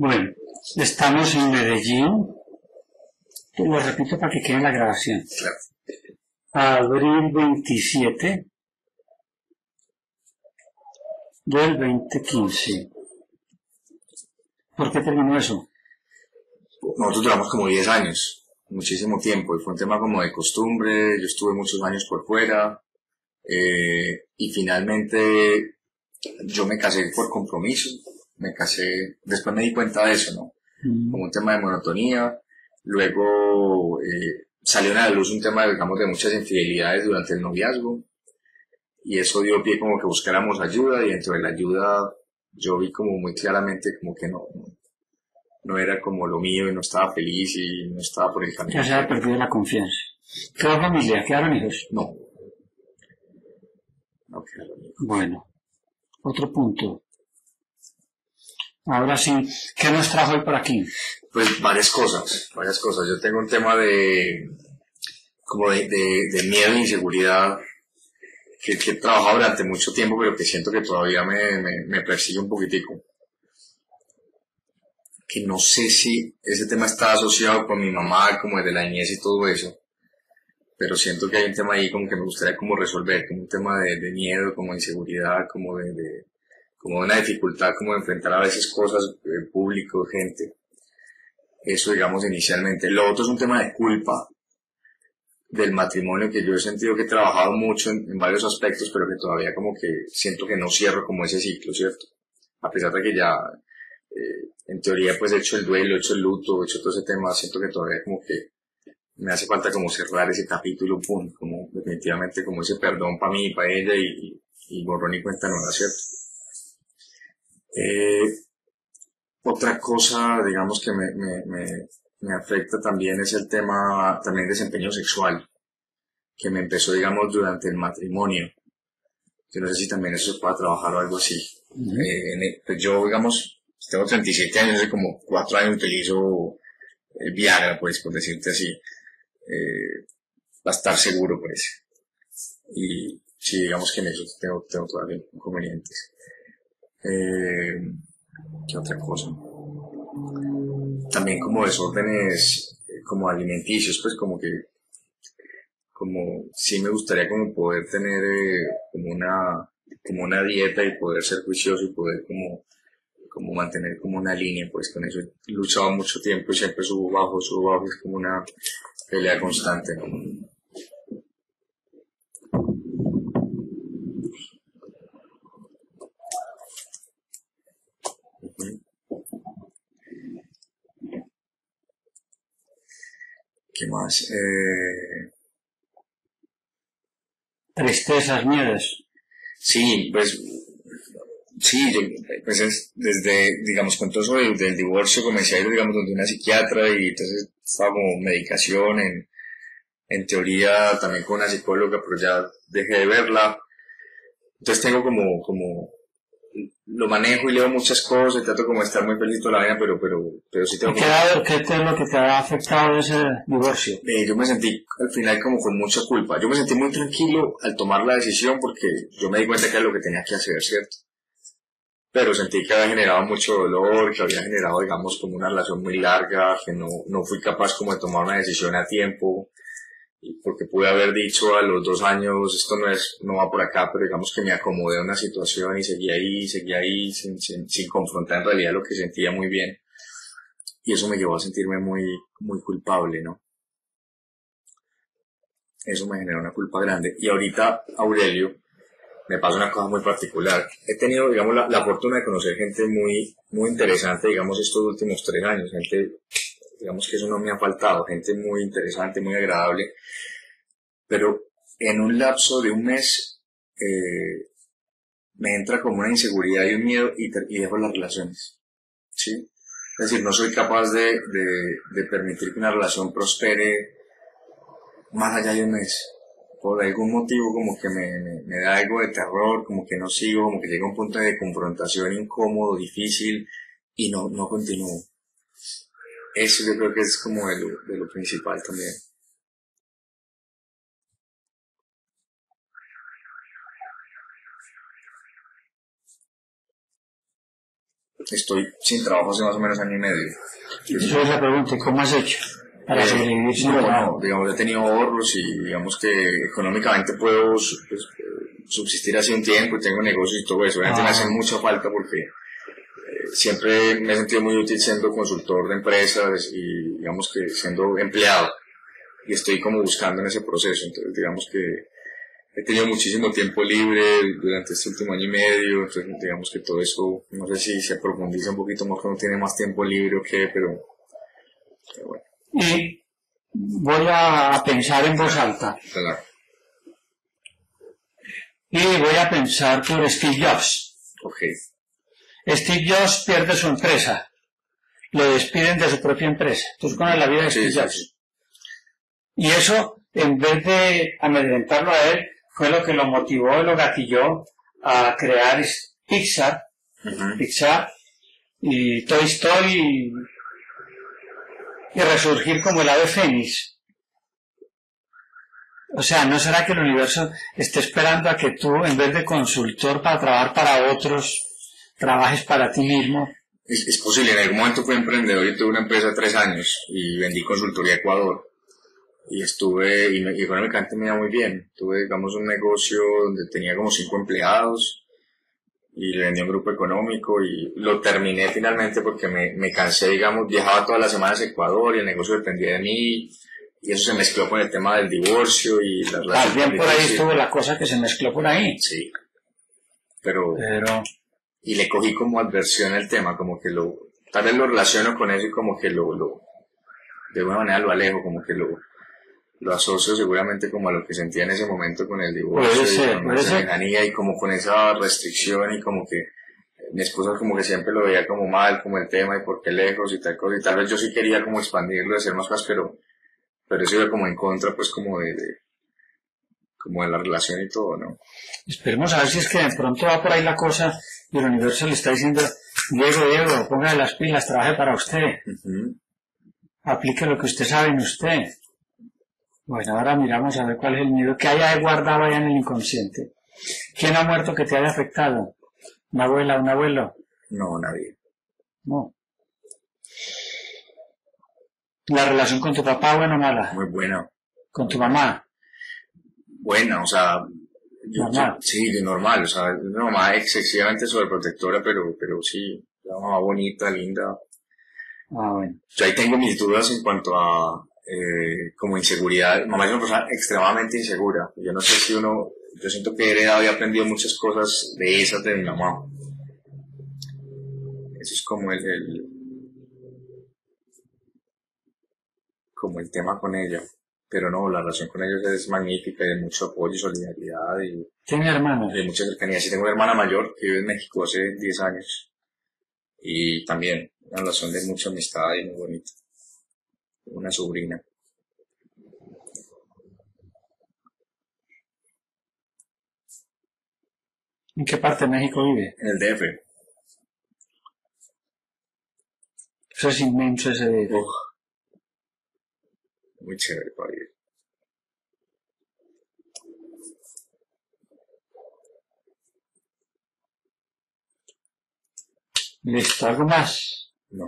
Bueno, estamos en Medellín. Lo repito para que quede en la grabación. Claro. Abril 27 del 2015. ¿Por qué terminó eso? Nosotros duramos como 10 años, muchísimo tiempo, y fue un tema como de costumbre. Yo estuve muchos años por fuera, y finalmente yo me casé por compromiso. Me casé, después me di cuenta de eso, ¿no? Como un tema de monotonía. Luego salió a la luz un tema, digamos, de muchas infidelidades durante el noviazgo, y eso dio pie como que buscáramos ayuda, y dentro de la ayuda yo vi como muy claramente como que no era como lo mío, y no estaba feliz y no estaba por el camino. Ya se había perdido la confianza. ¿Quedó familia? ¿Quedaron hijos? No quedaron hijos. Bueno, otro punto. Ahora sí, ¿qué nos trajo hoy por aquí? Pues varias cosas. Yo tengo un tema de miedo e inseguridad que he trabajado durante mucho tiempo, pero que siento que todavía me persigue un poquitico. Que no sé si ese tema está asociado con mi mamá, como desde la niñez y todo eso, pero siento que hay un tema ahí como que me gustaría como resolver, como un tema de miedo, como de inseguridad, como de una dificultad como de enfrentar a veces cosas, público, gente. Eso, digamos, inicialmente. Lo otro es un tema de culpa del matrimonio, que yo he sentido que he trabajado mucho en varios aspectos, pero que todavía como que siento que no cierro como ese ciclo, ¿cierto? A pesar de que ya, en teoría, pues he hecho el duelo, he hecho el luto, he hecho todo ese tema, siento que todavía como que me hace falta como cerrar ese capítulo, pum, como definitivamente como ese perdón para mí y para ella, y borrón y cuenta nueva, ¿cierto? Otra cosa, digamos, que me afecta también es el tema también de desempeño sexual, que me empezó, digamos, durante el matrimonio. Yo no sé si también eso se pueda trabajar o algo así. Pues yo, digamos, tengo 37 años, hace como 4 años utilizo el Viagra, pues, por decirte así, para estar seguro, pues. Y sí, digamos que en eso tengo todavía inconvenientes. ¿Qué otra cosa? También como desórdenes como alimenticios, pues como sí me gustaría como poder tener como una dieta, y poder ser juicioso, y poder como mantener como una línea. Pues con eso he luchado mucho tiempo, y siempre subo bajo, es como una pelea constante, ¿no? ¿Qué más? Tristezas, miedos. Sí, pues sí, pues es desde, digamos, con todo eso del divorcio, comencé a ir, digamos, donde una psiquiatra, y entonces estaba como medicación, en teoría también con una psicóloga, pero ya dejé de verla. Entonces tengo como lo manejo y leo muchas cosas, y trato como de estar muy feliz toda la vida, pero sí tengo ¿Qué es lo que te ha afectado de ese divorcio? yo me sentí al final como con mucha culpa. Yo me sentí muy tranquilo al tomar la decisión, porque yo me di cuenta que era lo que tenía que hacer, ¿cierto? Pero sentí que había generado mucho dolor, que había generado, digamos, como una relación muy larga, que no fui capaz como de tomar una decisión a tiempo, porque pude haber dicho a los 2 años, esto no va por acá, pero digamos que me acomodé a una situación y seguí ahí, sin confrontar en realidad lo que sentía muy bien. Y eso me llevó a sentirme muy, muy culpable, ¿no? Eso me generó una culpa grande. Y ahorita, Aurelio, me pasa una cosa muy particular. He tenido, digamos, la fortuna de conocer gente muy, muy interesante, digamos, estos últimos 3 años. Gente, digamos que eso no me ha faltado, gente muy interesante, muy agradable. Pero en un lapso de un mes, me entra como una inseguridad y un miedo, y dejo las relaciones, ¿sí? Es decir, no soy capaz de permitir que una relación prospere más allá de un mes. Por algún motivo como que me da algo de terror, como que no sigo, como que llega un punto de confrontación incómodo, difícil, y no continúo. Eso yo creo que es como de lo principal también. Estoy sin trabajo hace más o menos año y medio. Yo esa pregunta, ¿cómo has hecho para sobrevivir sin trabajo? No, digamos, he tenido ahorros y digamos que económicamente puedo subsistir así un tiempo y tengo negocios y todo eso. Obviamente me hace mucha falta porque siempre me he sentido muy útil siendo consultor de empresas y digamos que siendo empleado. Y estoy como buscando en ese proceso. Entonces digamos que he tenido muchísimo tiempo libre durante este último año y medio, entonces digamos que todo eso, no sé si se profundiza un poquito más cuando tiene más tiempo libre o qué, pero bueno. Y voy a pensar en voz alta. Claro. Y voy a pensar por Steve Jobs. Ok. Steve Jobs pierde su empresa. Lo despiden de su propia empresa. Tú conoces la vida de Steve Jobs. Sí. Y eso, en vez de amedrentarlo a él, fue lo que lo motivó y lo gatilló a crear Pixar, Pixar y Toy Story y resurgir como el ave fénix. O sea, ¿no será que el universo esté esperando a que tú, en vez de consultor para trabajar para otros, trabajes para ti mismo? Es posible. En algún momento fui emprendedor y tuve una empresa de 3 años y vendí consultoría a Ecuador. Y estuve, y económicamente me iba muy bien. Tuve, digamos, un negocio donde tenía como 5 empleados y le vendí a un grupo económico y lo terminé finalmente porque me cansé, digamos, viajaba todas las semanas a Ecuador y el negocio dependía de mí y eso se mezcló con el tema del divorcio y las relaciones. Bien por ahí estuvo la cosa que se mezcló por ahí. Sí. Pero y le cogí como adversión al tema, como que tal vez lo relaciono con eso y como que de alguna manera lo alejo, como que lo asocio seguramente como a lo que sentía en ese momento con el divorcio y con esa lejanía y como con esa restricción y como que mi esposa como que siempre lo veía como mal, como el tema y por qué lejos y tal cosa y tal vez yo sí quería como expandirlo, hacer más cosas, pero eso iba como en contra pues como de la relación y todo, ¿no? Esperemos a ver si es que de pronto va por ahí la cosa y el universo le está diciendo Diego, ponga las pilas, trabaje para usted, aplique lo que usted sabe en usted. Bueno, ahora miramos a ver cuál es el miedo que haya guardado allá en el inconsciente. ¿Quién ha muerto que te haya afectado? ¿Una abuela, un abuelo? No, nadie. No. ¿La relación con tu papá, buena o mala? Muy buena. ¿Con tu mamá? Buena, o sea... normal. Sí, normal, o sea, una mamá excesivamente sobreprotectora, pero sí, una mamá bonita, linda. Bueno. Yo ahí tengo mis dudas en cuanto a... como inseguridad. Mamá es una persona extremadamente insegura. Yo no sé si yo siento que he heredado y aprendido muchas cosas de esas de mi mamá. Eso es como como el tema con ella. Pero no, la relación con ellos es magnífica y de mucho apoyo y solidaridad. ¿Tiene hermanos? De mucha cercanía. Sí, tengo una hermana mayor que vive en México hace 10 años. Y también una relación de mucha amistad y muy bonita. Una sobrina. ¿En qué parte de México vive? En el DF. Eso es inmenso ese DF. Muy chévere para ir. ¿Listo? ¿Algo más? No.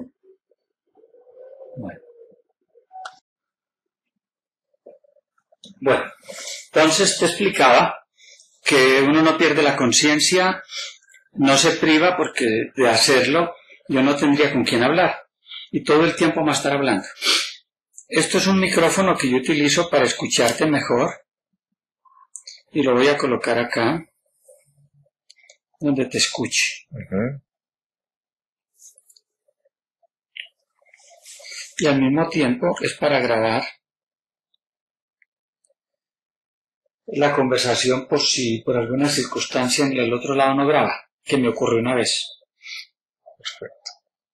Bueno, entonces te explicaba que uno no pierde la conciencia, no se priva porque de hacerlo yo no tendría con quién hablar y todo el tiempo más estar hablando. Esto es un micrófono que yo utilizo para escucharte mejor y lo voy a colocar acá donde te escuche. Y al mismo tiempo es para grabar la conversación por si por alguna circunstancia en el otro lado no graba, que me ocurrió una vez. Perfecto.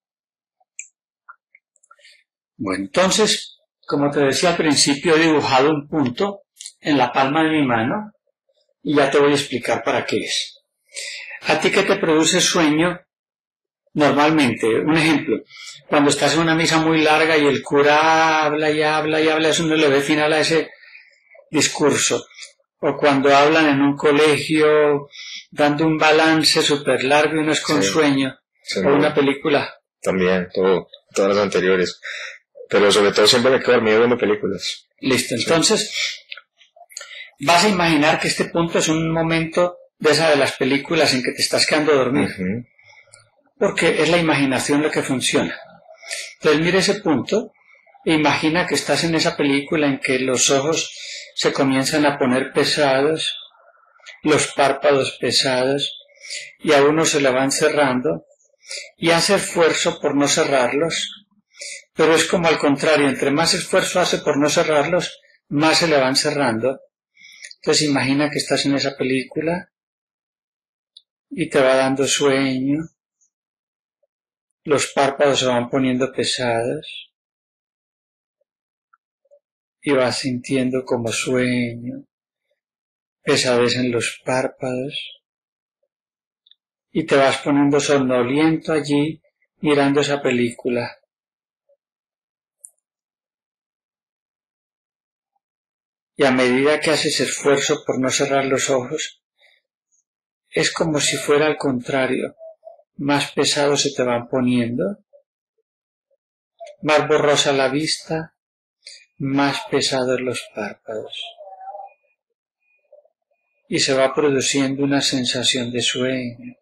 Bueno, entonces, como te decía al principio, he dibujado un punto en la palma de mi mano y ya te voy a explicar para qué es. ¿A ti qué te produce sueño? Normalmente, un ejemplo, cuando estás en una misa muy larga y el cura habla y habla y habla, eso no le ve final a ese discurso. O cuando hablan en un colegio dando un balance súper largo y uno es con sueño. o una película. También, todas las anteriores. Pero sobre todo siempre me quedo dormido viendo películas. Listo, entonces vas a imaginar que este punto es un momento de esa de las películas en que te estás quedando dormido. Porque es la imaginación lo que funciona. Entonces mira ese punto e imagina que estás en esa película en que los ojos se comienzan a poner pesados, los párpados pesados, y a uno se le van cerrando, y hace esfuerzo por no cerrarlos, pero es como al contrario, entre más esfuerzo hace por no cerrarlos, más se le van cerrando. Entonces imagina que estás en esa película y te va dando sueño, los párpados se van poniendo pesados y vas sintiendo como sueño, pesadez en los párpados y te vas poniendo somnoliento allí mirando esa película. Y a medida que haces esfuerzo por no cerrar los ojos, es como si fuera al contrario, más pesados se te van poniendo, más borrosa la vista, más pesados los párpados. Y se va produciendo una sensación de sueño,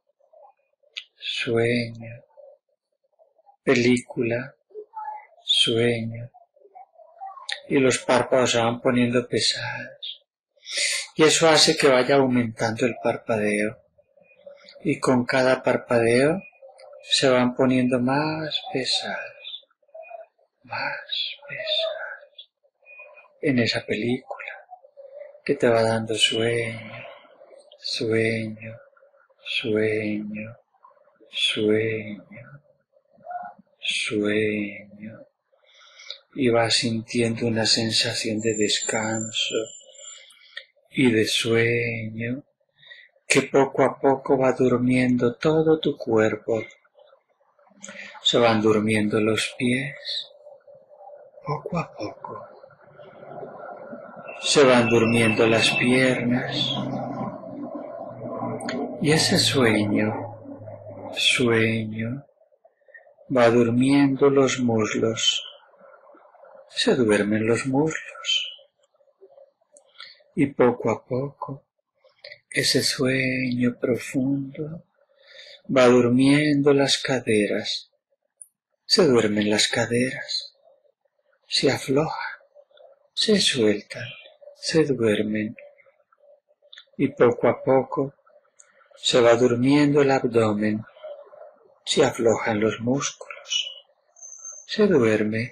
sueño, película, sueño. Y los párpados se van poniendo pesados. Y eso hace que vaya aumentando el parpadeo. Y con cada parpadeo se van poniendo más pesados, en esa película que te va dando sueño, sueño, sueño, sueño, sueño. Y vas sintiendo una sensación de descanso y de sueño que poco a poco va durmiendo todo tu cuerpo. Se van durmiendo los pies, poco a poco. Se van durmiendo las piernas. Y ese sueño va durmiendo los muslos. Se duermen los muslos. Y poco a poco, ese sueño profundo va durmiendo las caderas. Se duermen las caderas. Se aflojan, se sueltan, se duermen. Y poco a poco se va durmiendo el abdomen. Se aflojan los músculos. Se duerme,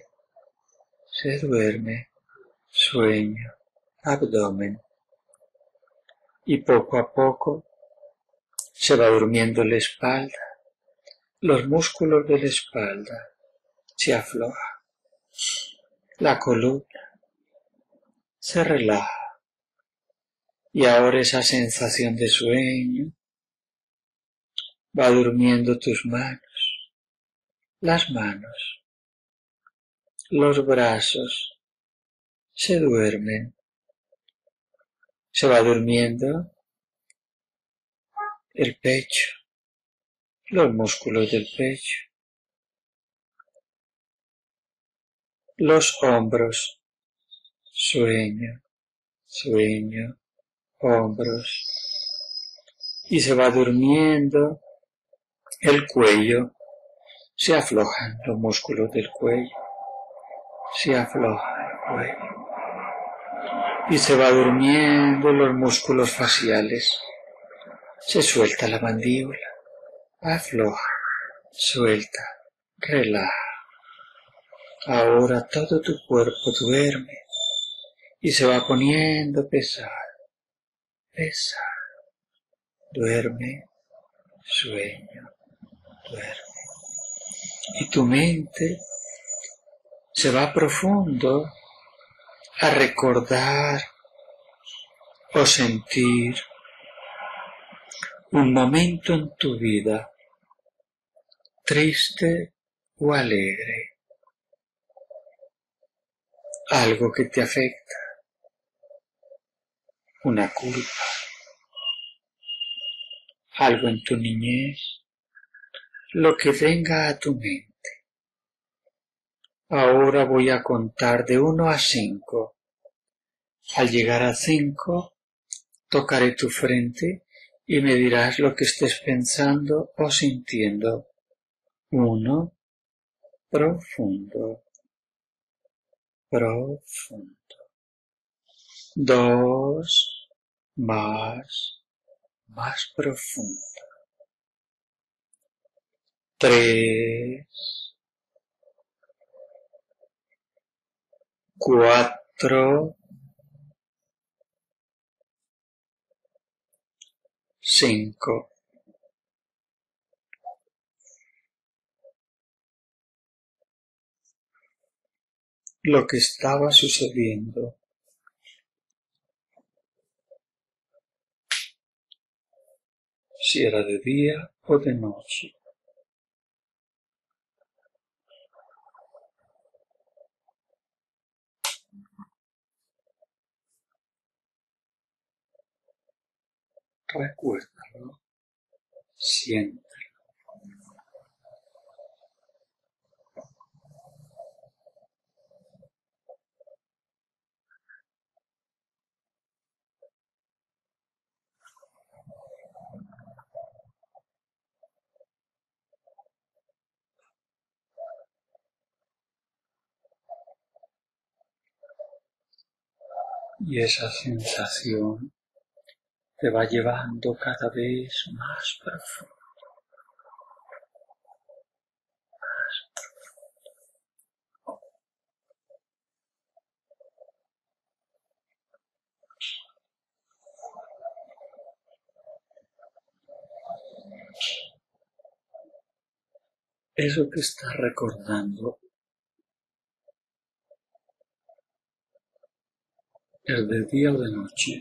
sueño, abdomen. Y poco a poco se va durmiendo la espalda, los músculos de la espalda se aflojan, la columna se relaja y ahora esa sensación de sueño va durmiendo tus manos, las manos, los brazos se duermen, se va durmiendo el pecho, los músculos del pecho, los hombros, sueño, hombros, y se va durmiendo el cuello, se aflojan los músculos del cuello, se afloja el cuello, y se va durmiendo los músculos faciales, se suelta la mandíbula, afloja, suelta, relaja. Ahora todo tu cuerpo duerme y se va poniendo pesado, duerme, sueño, duerme. Y tu mente se va profundo a recordar o sentir un momento en tu vida, triste o alegre, algo que te afecta, una culpa, algo en tu niñez, lo que venga a tu mente. Ahora voy a contar de 1 a 5. Al llegar a 5, tocaré tu frente y me dirás lo que estés pensando o sintiendo. 1, profundo, profundo. 2, más profundo. 3, 4, 5. Lo que estaba sucediendo. Si era de día o de noche. Recuérdalo, siente. Y esa sensación te va llevando cada vez más profundo. Eso que estás recordando es de día o de noche.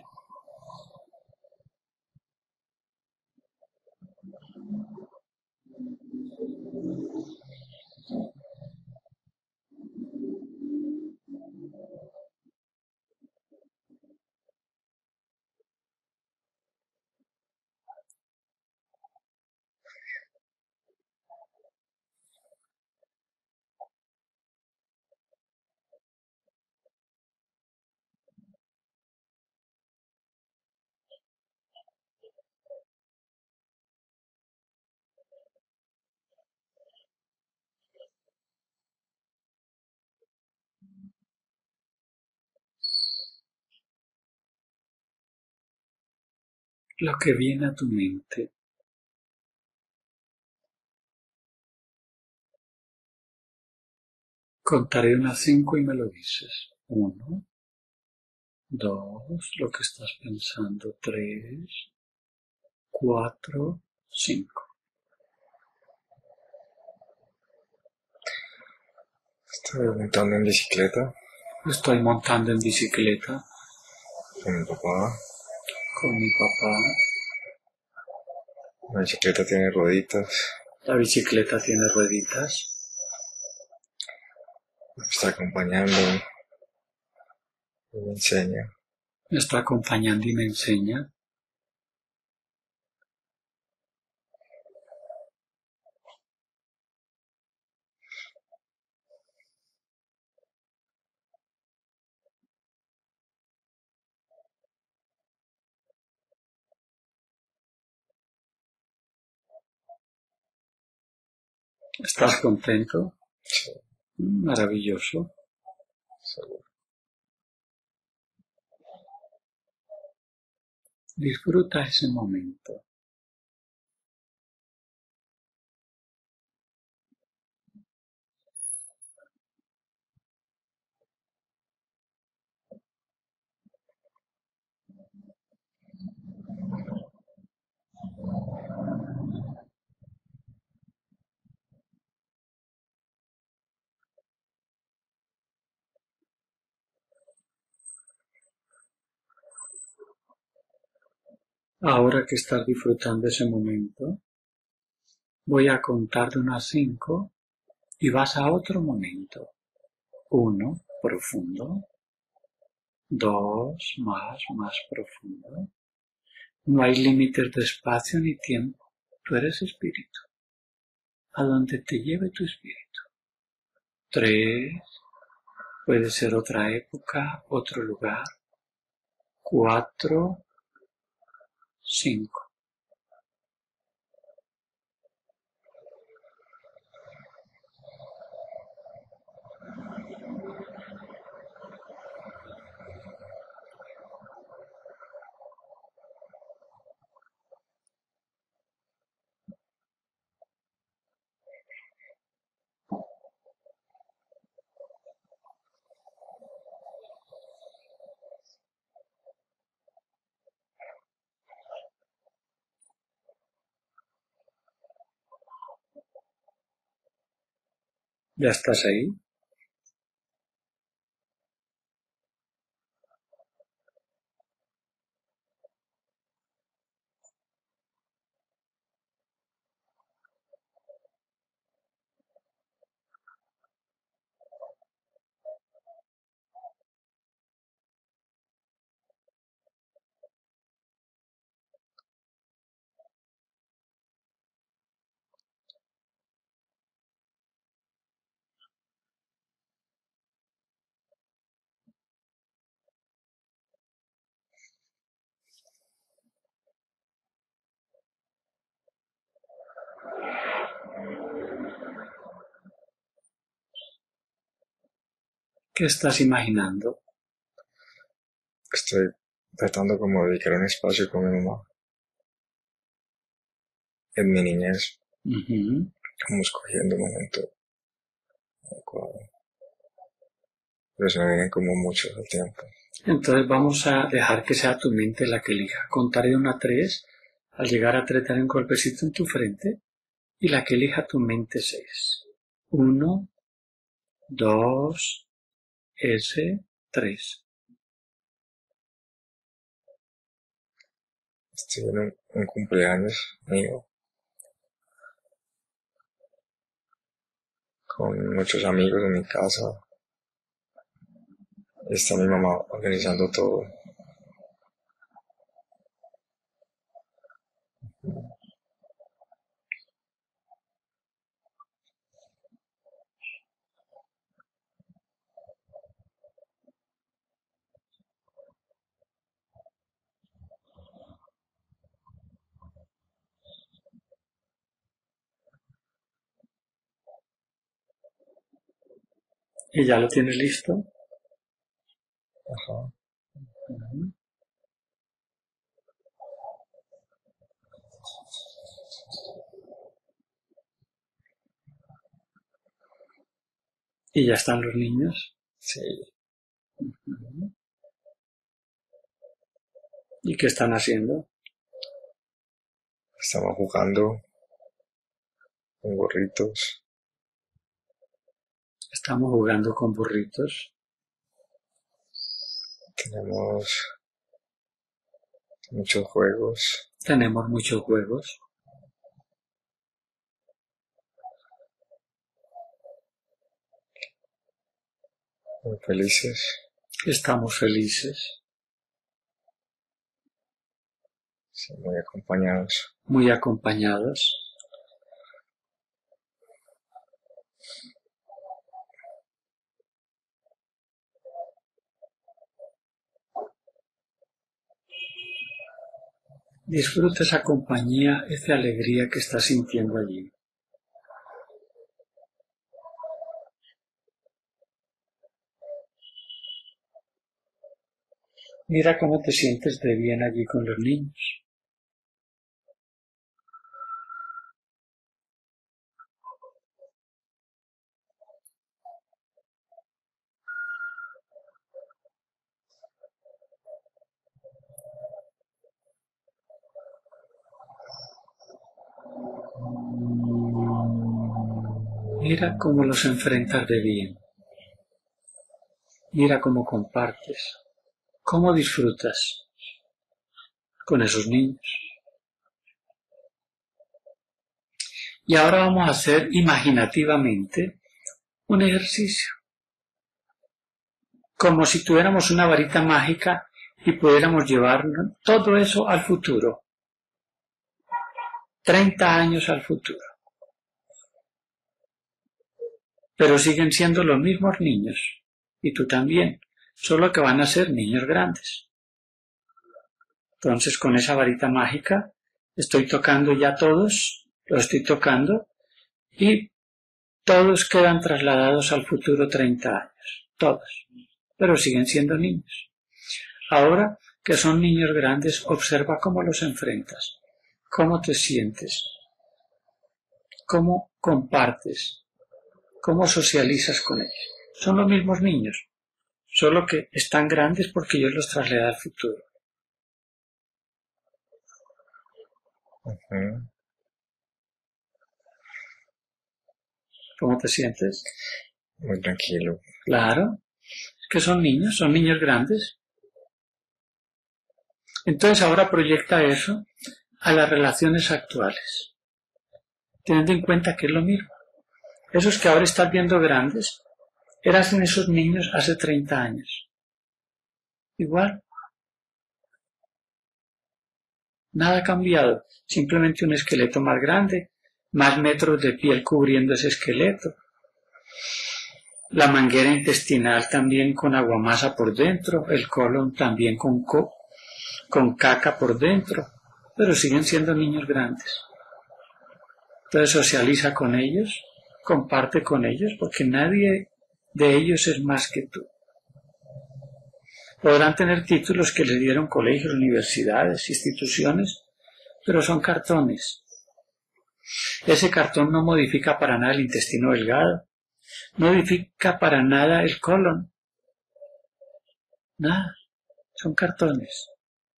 Lo que viene a tu mente. Contaré unas 5 y me lo dices. 1, 2, lo que estás pensando. 3, 4, 5. Estoy montando en bicicleta Estoy montando en bicicleta con mi papá. con mi papá. La bicicleta tiene rueditas. La bicicleta tiene rueditas. Me está acompañando y me enseña. Me está acompañando y me enseña. ¿Estás contento? Sí, Maravilloso. seguro. Disfruta ese momento. Ahora que estás disfrutando ese momento, voy a contar de 1 a 5 y vas a otro momento. 1, profundo. 2, más profundo. No hay límites de espacio ni tiempo. Tú eres espíritu. a donde te lleve tu espíritu. 3, puede ser otra época, otro lugar. 4, 5. ¿Ya estás ahí? ¿Qué estás imaginando? Estoy tratando como de dedicar un espacio con mi mamá. En mi niñez, como escogiendo un momento adecuado. Pero se me vienen como muchos al tiempo. Entonces vamos a dejar que sea tu mente la que elija. Contaré de 1 a 3. Al llegar a 3 daré un golpecito en tu frente y la que elija tu mente 6. 1, 2, 3. Estoy en un cumpleaños mío. Con muchos amigos en mi casa. Está mi mamá organizando todo. ¿Y ya lo tienes listo? Ajá. ¿Y ya están los niños? Sí. ¿Y qué están haciendo? Estamos jugando con gorritos. Estamos jugando con burritos. Tenemos muchos juegos. Tenemos muchos juegos. Muy felices. Estamos felices. Sí, muy acompañados. Muy acompañados. Disfruta esa compañía, esa alegría que estás sintiendo allí. Mira cómo te sientes de bien allí con los niños. Mira cómo los enfrentas de bien. Mira cómo compartes. Cómo disfrutas con esos niños. Y ahora vamos a hacer imaginativamente un ejercicio. Como si tuviéramos una varita mágica y pudiéramos llevar todo eso al futuro. 30 años al futuro. pero siguen siendo los mismos niños, y tú también, solo que van a ser niños grandes. Entonces, con esa varita mágica, estoy tocando ya todos, los estoy tocando, y todos quedan trasladados al futuro 30 años, todos, pero siguen siendo niños. Ahora que son niños grandes, observa cómo los enfrentas, cómo te sientes, cómo compartes, cómo socializas con ellos. Son los mismos niños, solo que están grandes porque yo los trasladé al futuro. Ujú. ¿Cómo te sientes? Muy tranquilo. Claro, es que son niños grandes. Entonces ahora proyecta eso a las relaciones actuales, teniendo en cuenta que es lo mismo. Esos que ahora estás viendo grandes, eran esos niños hace 30 años. Igual. Nada ha cambiado, simplemente un esqueleto más grande, más metros de piel cubriendo ese esqueleto. La manguera intestinal también con aguamasa por dentro, el colon también con caca por dentro, pero siguen siendo niños grandes. Entonces socializa con ellos, comparte con ellos, porque nadie de ellos es más que tú. Podrán tener títulos que les dieron colegios, universidades, instituciones, pero son cartones. Ese cartón no modifica para nada el intestino delgado, no modifica para nada el colon. Nada, son cartones.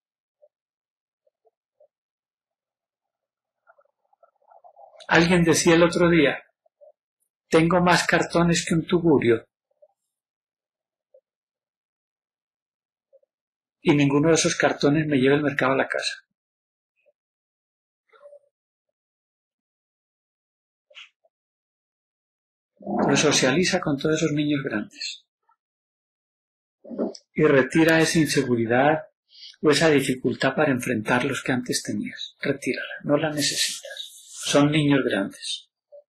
Alguien decía el otro día, tengo más cartones que un tugurio. Y ninguno de esos cartones me lleva el mercado a la casa. Entonces socializa con todos esos niños grandes. Y retira esa inseguridad o esa dificultad para enfrentar los que antes tenías. Retírala, no la necesitas. Son niños grandes.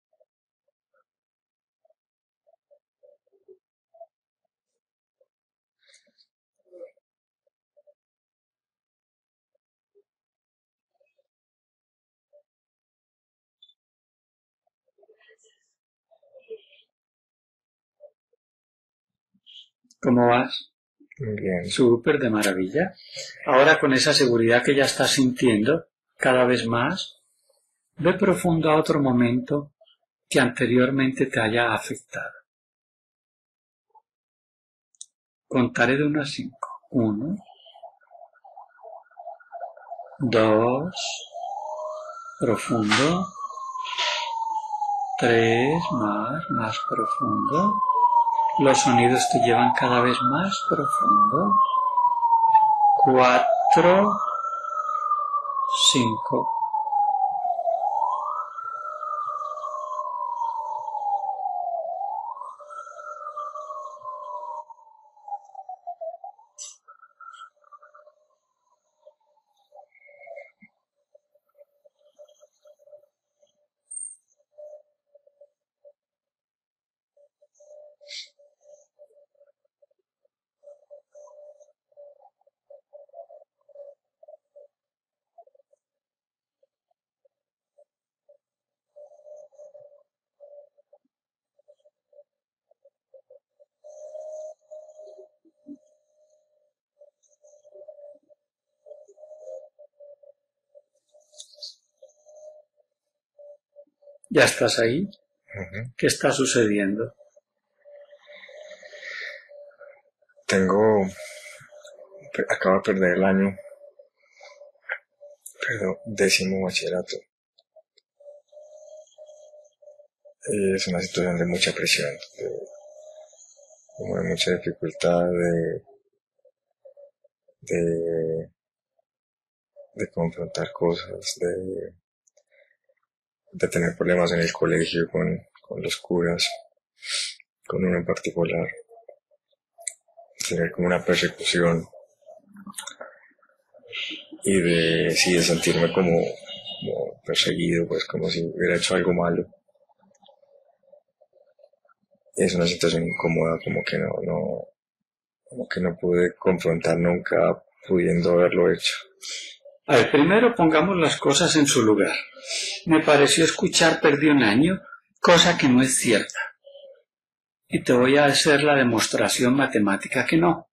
¿Cómo vas? Bien. Súper de maravilla. Ahora con esa seguridad que ya estás sintiendo cada vez más, ve profundo a otro momento que anteriormente te haya afectado. Contaré de 1 a 5. 1, 2, profundo. 3, más profundo. Los sonidos te llevan cada vez más profundo. 4, 5. ¿Ya estás ahí? Ujú. ¿Qué está sucediendo? Acabo de perder el año, pero 10º bachillerato. Es una situación de mucha presión, como de mucha dificultad, de confrontar cosas, de tener problemas en el colegio con los curas, con uno en particular, tener como una persecución y de sentirme como perseguido, pues como si hubiera hecho algo malo. es una situación incómoda, como que no pude confrontar nunca pudiendo haberlo hecho. A ver, primero pongamos las cosas en su lugar. Me pareció escuchar perdí un año, cosa que no es cierta. Y te voy a hacer la demostración matemática que no.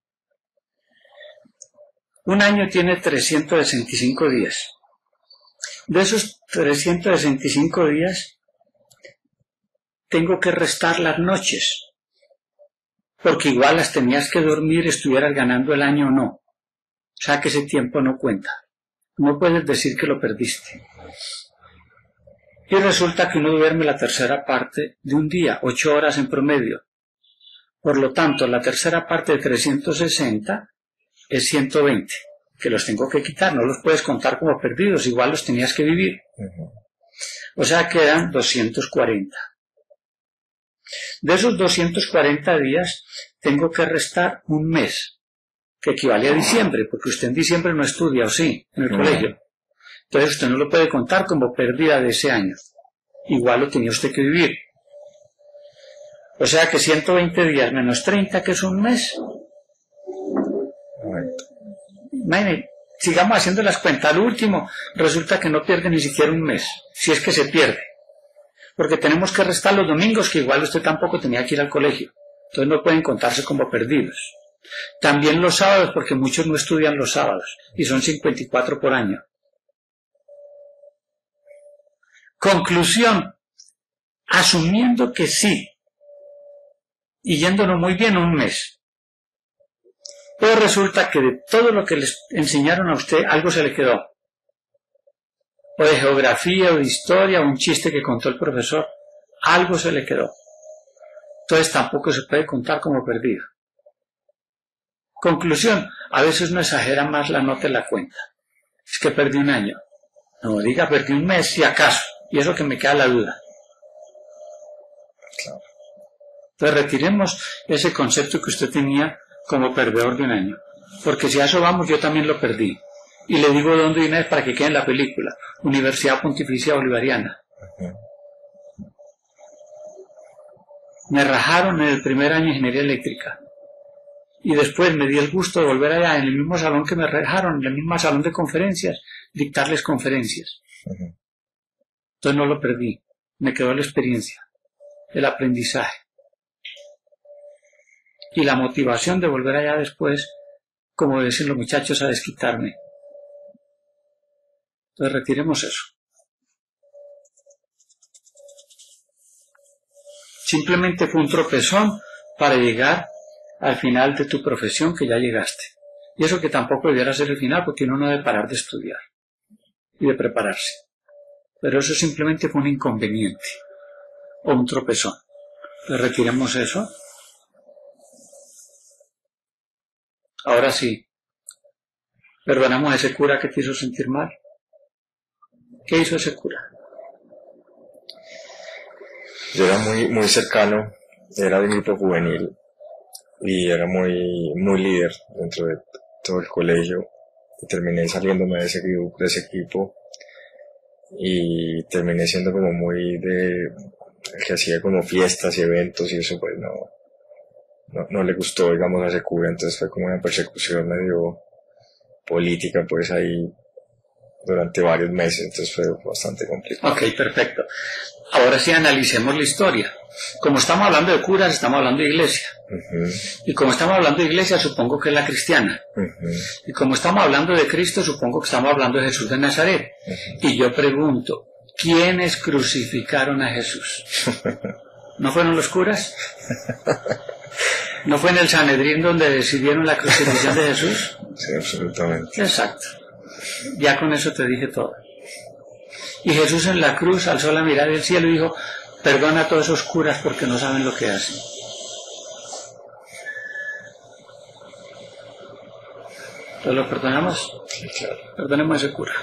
Un año tiene 365 días. De esos 365 días, tengo que restar las noches, porque igual las tenías que dormir, estuvieras ganando el año o no. O sea que ese tiempo no cuenta. No puedes decir que lo perdiste. Y resulta que uno duerme la tercera parte de un día, 8 horas en promedio. Por lo tanto, la tercera parte de 360 es 120, que los tengo que quitar, no los puedes contar como perdidos, igual los tenías que vivir. O sea, quedan 240. De esos 240 días, tengo que restar un mes, que equivale a diciembre, porque usted en diciembre no estudia, ¿o sí?, en el colegio. Entonces usted no lo puede contar como pérdida de ese año. Igual lo tenía usted que vivir. O sea que 120 días menos 30, que es un mes. Imagínate, sigamos haciendo las cuentas. Al último, resulta que no pierde ni siquiera un mes, si es que se pierde. Porque tenemos que restar los domingos, que igual usted tampoco tenía que ir al colegio. Entonces no pueden contarse como perdidos. También los sábados, porque muchos no estudian los sábados, y son 54 por año. Conclusión, asumiendo que sí, y yéndonos muy bien un mes, pero resulta que de todo lo que les enseñaron a usted, algo se le quedó. O de geografía, o de historia, o un chiste que contó el profesor, algo se le quedó. Entonces tampoco se puede contar como perdido. Conclusión, a veces no exagera más la nota en la cuenta. Es que perdí un año. No, diga perdí un mes, si acaso. Y eso que me queda la duda. Claro. Entonces retiremos ese concepto que usted tenía como perdedor de un año. Porque si a eso vamos, yo también lo perdí. Y le digo dónde viene para que quede en la película. Universidad Pontificia Bolivariana. Me rajaron en el primer año de ingeniería eléctrica. Y después me di el gusto de volver allá, en el mismo salón que me rajaron, en el mismo salón de conferencias, dictarles conferencias. Entonces no lo perdí. Me quedó la experiencia, el aprendizaje. Y la motivación de volver allá después, como dicen los muchachos, a desquitarme. Entonces retiremos eso. Simplemente fue un tropezón para llegar al final de tu profesión, que ya llegaste. Y eso que tampoco debiera ser el final, porque uno no debe parar de estudiar y de prepararse. Pero eso simplemente fue un inconveniente o un tropezón. Entonces retiremos eso. Ahora sí, perdonamos a ese cura que te hizo sentir mal. ¿Qué hizo ese cura? Yo era muy cercano, era de grupo juvenil y era muy líder dentro de todo el colegio. Y terminé saliéndome de ese equipo y terminé siendo como muy el que hacía como fiestas y eventos, y eso pues no le gustó, digamos, a ese cura. Entonces fue como una persecución medio política pues ahí durante varios meses, entonces fue bastante complicado. Ok, perfecto. Ahora sí analicemos la historia. Como estamos hablando de curas, estamos hablando de iglesia. Y como estamos hablando de iglesia, supongo que es la cristiana. Y como estamos hablando de Cristo, supongo que estamos hablando de Jesús de Nazaret. Y yo pregunto, ¿quiénes crucificaron a Jesús? ¿No fueron los curas? ¿No fue en el Sanedrín donde decidieron la crucifixión de Jesús? Sí, absolutamente. Exacto. Ya con eso te dije todo. Y Jesús en la cruz alzó la mirada del cielo y dijo, perdona a todos esos curas porque no saben lo que hacen. ¿Entonces lo perdonamos? Sí, claro. Perdonemos a ese cura.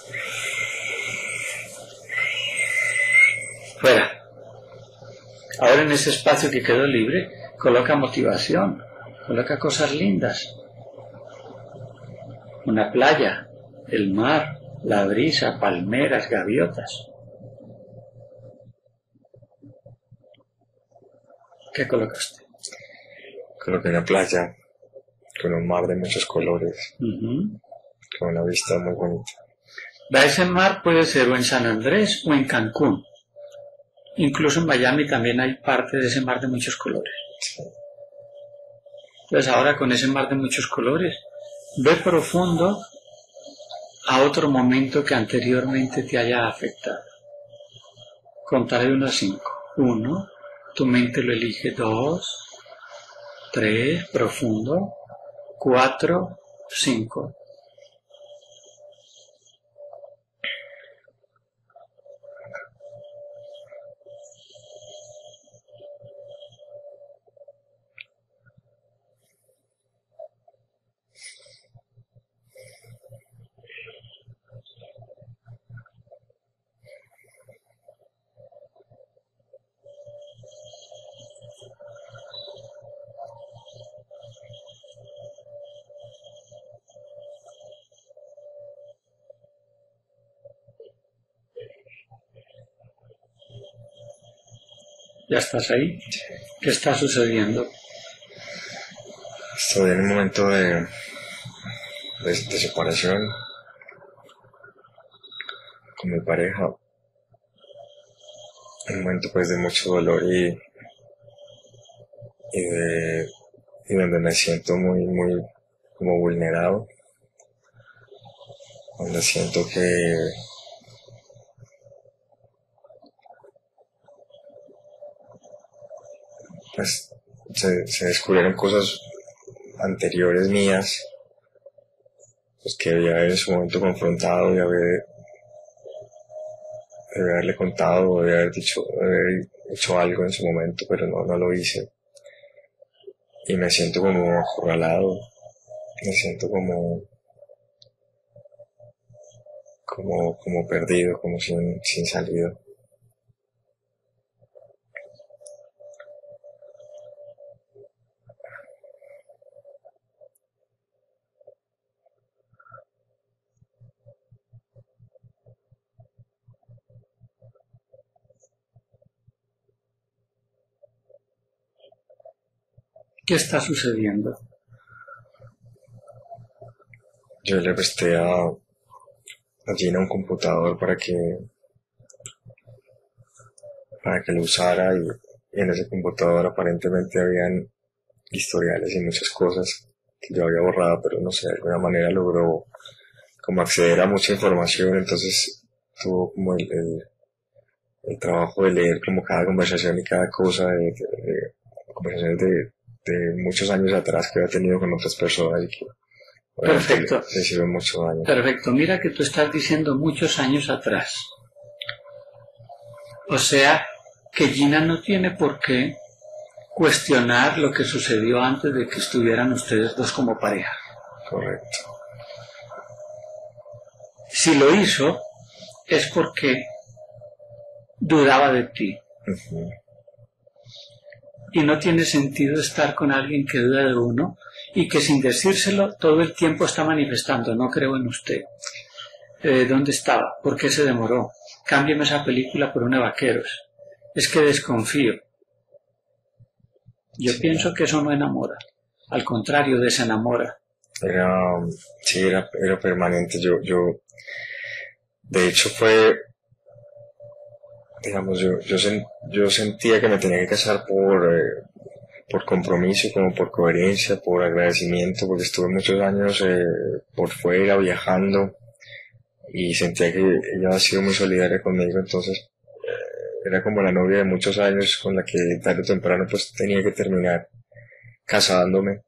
Fuera. Ahora en ese espacio que quedó libre, coloca motivación, coloca cosas lindas. Una playa, el mar, la brisa, palmeras, gaviotas. ¿Qué colocaste? Coloqué una playa con un mar de muchos colores, con una vista muy bonita. Ese mar puede ser o en San Andrés o en Cancún. Incluso en Miami también hay parte de ese mar de muchos colores. Sí. Entonces ahora con ese mar de muchos colores, ve profundo a otro momento que anteriormente te haya afectado. Contaré de 1 a 5. 1, tu mente lo elige. 2, 3, profundo. 4, 5. ¿Ya estás ahí? ¿Qué está sucediendo? Estoy en un momento de separación con mi pareja. Un momento pues de mucho dolor y donde me siento muy como vulnerado. Donde siento que pues se descubrieron cosas anteriores mías, pues que debía haber en su momento confrontado y haberle contado, de haber hecho algo en su momento, pero no lo hice. Y me siento como acorralado, me siento como perdido, como sin salida. ¿Qué está sucediendo? Yo le presté a Gina un computador para que lo usara y en ese computador aparentemente habían historiales y muchas cosas que yo había borrado, pero no sé, de alguna manera logró como acceder a mucha información, entonces tuvo como el trabajo de leer como cada conversación y cada cosa de conversaciones de muchos años atrás que había tenido con otras personas y que Perfecto. le sirve mucho daño. Perfecto. Mira que tú estás diciendo muchos años atrás. O sea, que Gina no tiene por qué cuestionar lo que sucedió antes de que estuvieran ustedes dos como pareja. Correcto. Si lo hizo, es porque dudaba de ti. Uh-huh. Y no tiene sentido estar con alguien que duda de uno y que sin decírselo todo el tiempo está manifestando, no creo en usted. ¿Dónde estaba? ¿Por qué se demoró? Cámbiame esa película por una de vaqueros. Es que desconfío. Yo pienso que eso no enamora. Al contrario, desenamora. Era permanente. De hecho fue, digamos, yo sentía que me tenía que casar por compromiso, como por coherencia, por agradecimiento, porque estuve muchos años por fuera viajando y sentía que ella ha sido muy solidaria conmigo, entonces era como la novia de muchos años con la que tarde o temprano pues tenía que terminar casándome,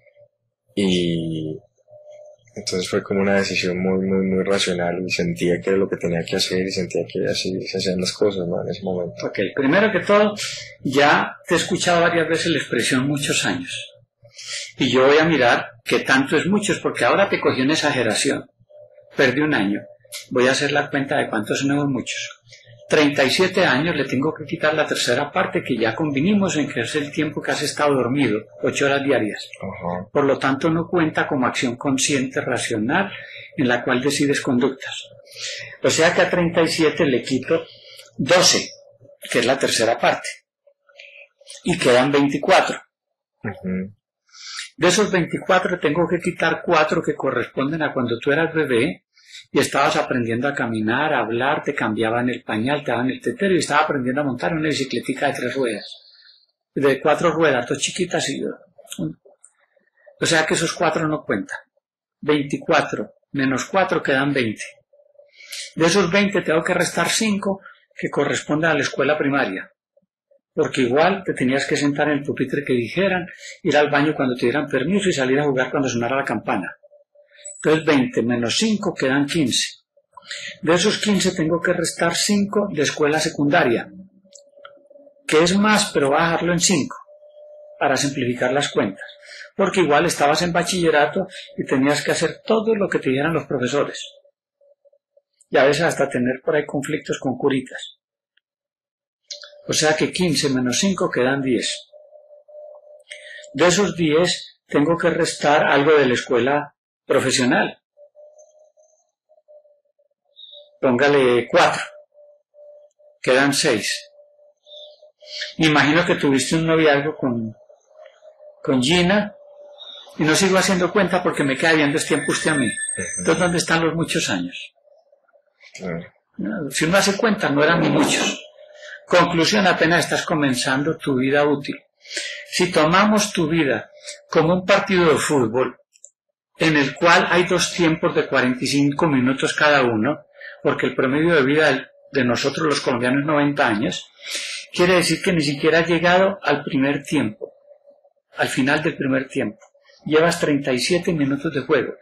y entonces fue como una decisión muy racional y sentía que era lo que tenía que hacer y sentía que así se hacían las cosas, ¿no? En ese momento. Ok, primero que todo, ya te he escuchado varias veces la expresión muchos años. Y yo voy a mirar qué tanto es muchos, porque ahora te cogí una exageración. Perdí un año. Voy a hacer la cuenta de cuántos son muchos. 37 años le tengo que quitar la tercera parte que ya convinimos en que es el tiempo que has estado dormido, 8 horas diarias. Uh-huh. Por lo tanto, no cuenta como acción consciente, racional, en la cual decides conductas. O sea que a 37 le quito 12, que es la tercera parte. y quedan 24. Ujú. De esos 24 tengo que quitar 4 que corresponden a cuando tú eras bebé y estabas aprendiendo a caminar, a hablar, te cambiaban el pañal, te daban el tetero y estabas aprendiendo a montar una bicicletica de 3 ruedas. De 4 ruedas, 2 chiquitas y 1. O sea que esos 4 no cuentan. 24 menos 4 quedan 20. De esos 20 tengo que restar 5 que corresponden a la escuela primaria. Porque igual te tenías que sentar en el pupitre que dijeran, ir al baño cuando te dieran permiso y salir a jugar cuando sonara la campana. Entonces 20 menos 5 quedan 15. De esos 15 tengo que restar 5 de escuela secundaria, que es más, pero voy a dejarlo en 5, para simplificar las cuentas. Porque igual estabas en bachillerato y tenías que hacer todo lo que te dijeran los profesores. Y a veces hasta tener por ahí conflictos con curitas. O sea que 15 menos 5 quedan 10. De esos 10 tengo que restar algo de la escuela profesional. Póngale 4. Quedan 6. Imagino que tuviste un noviazgo con Gina y no sigo haciendo cuenta porque me queda viendo este tiempo usted a mí. Entonces, ¿dónde están los muchos años? Si uno hace cuenta, no eran ni muchos. Conclusión, apenas estás comenzando tu vida útil. Si tomamos tu vida como un partido de fútbol, en el cual hay 2 tiempos de 45 minutos cada uno, porque el promedio de vida de nosotros los colombianos es 90 años, quiere decir que ni siquiera has llegado al primer tiempo, al final del primer tiempo. Llevas 37 minutos de juego.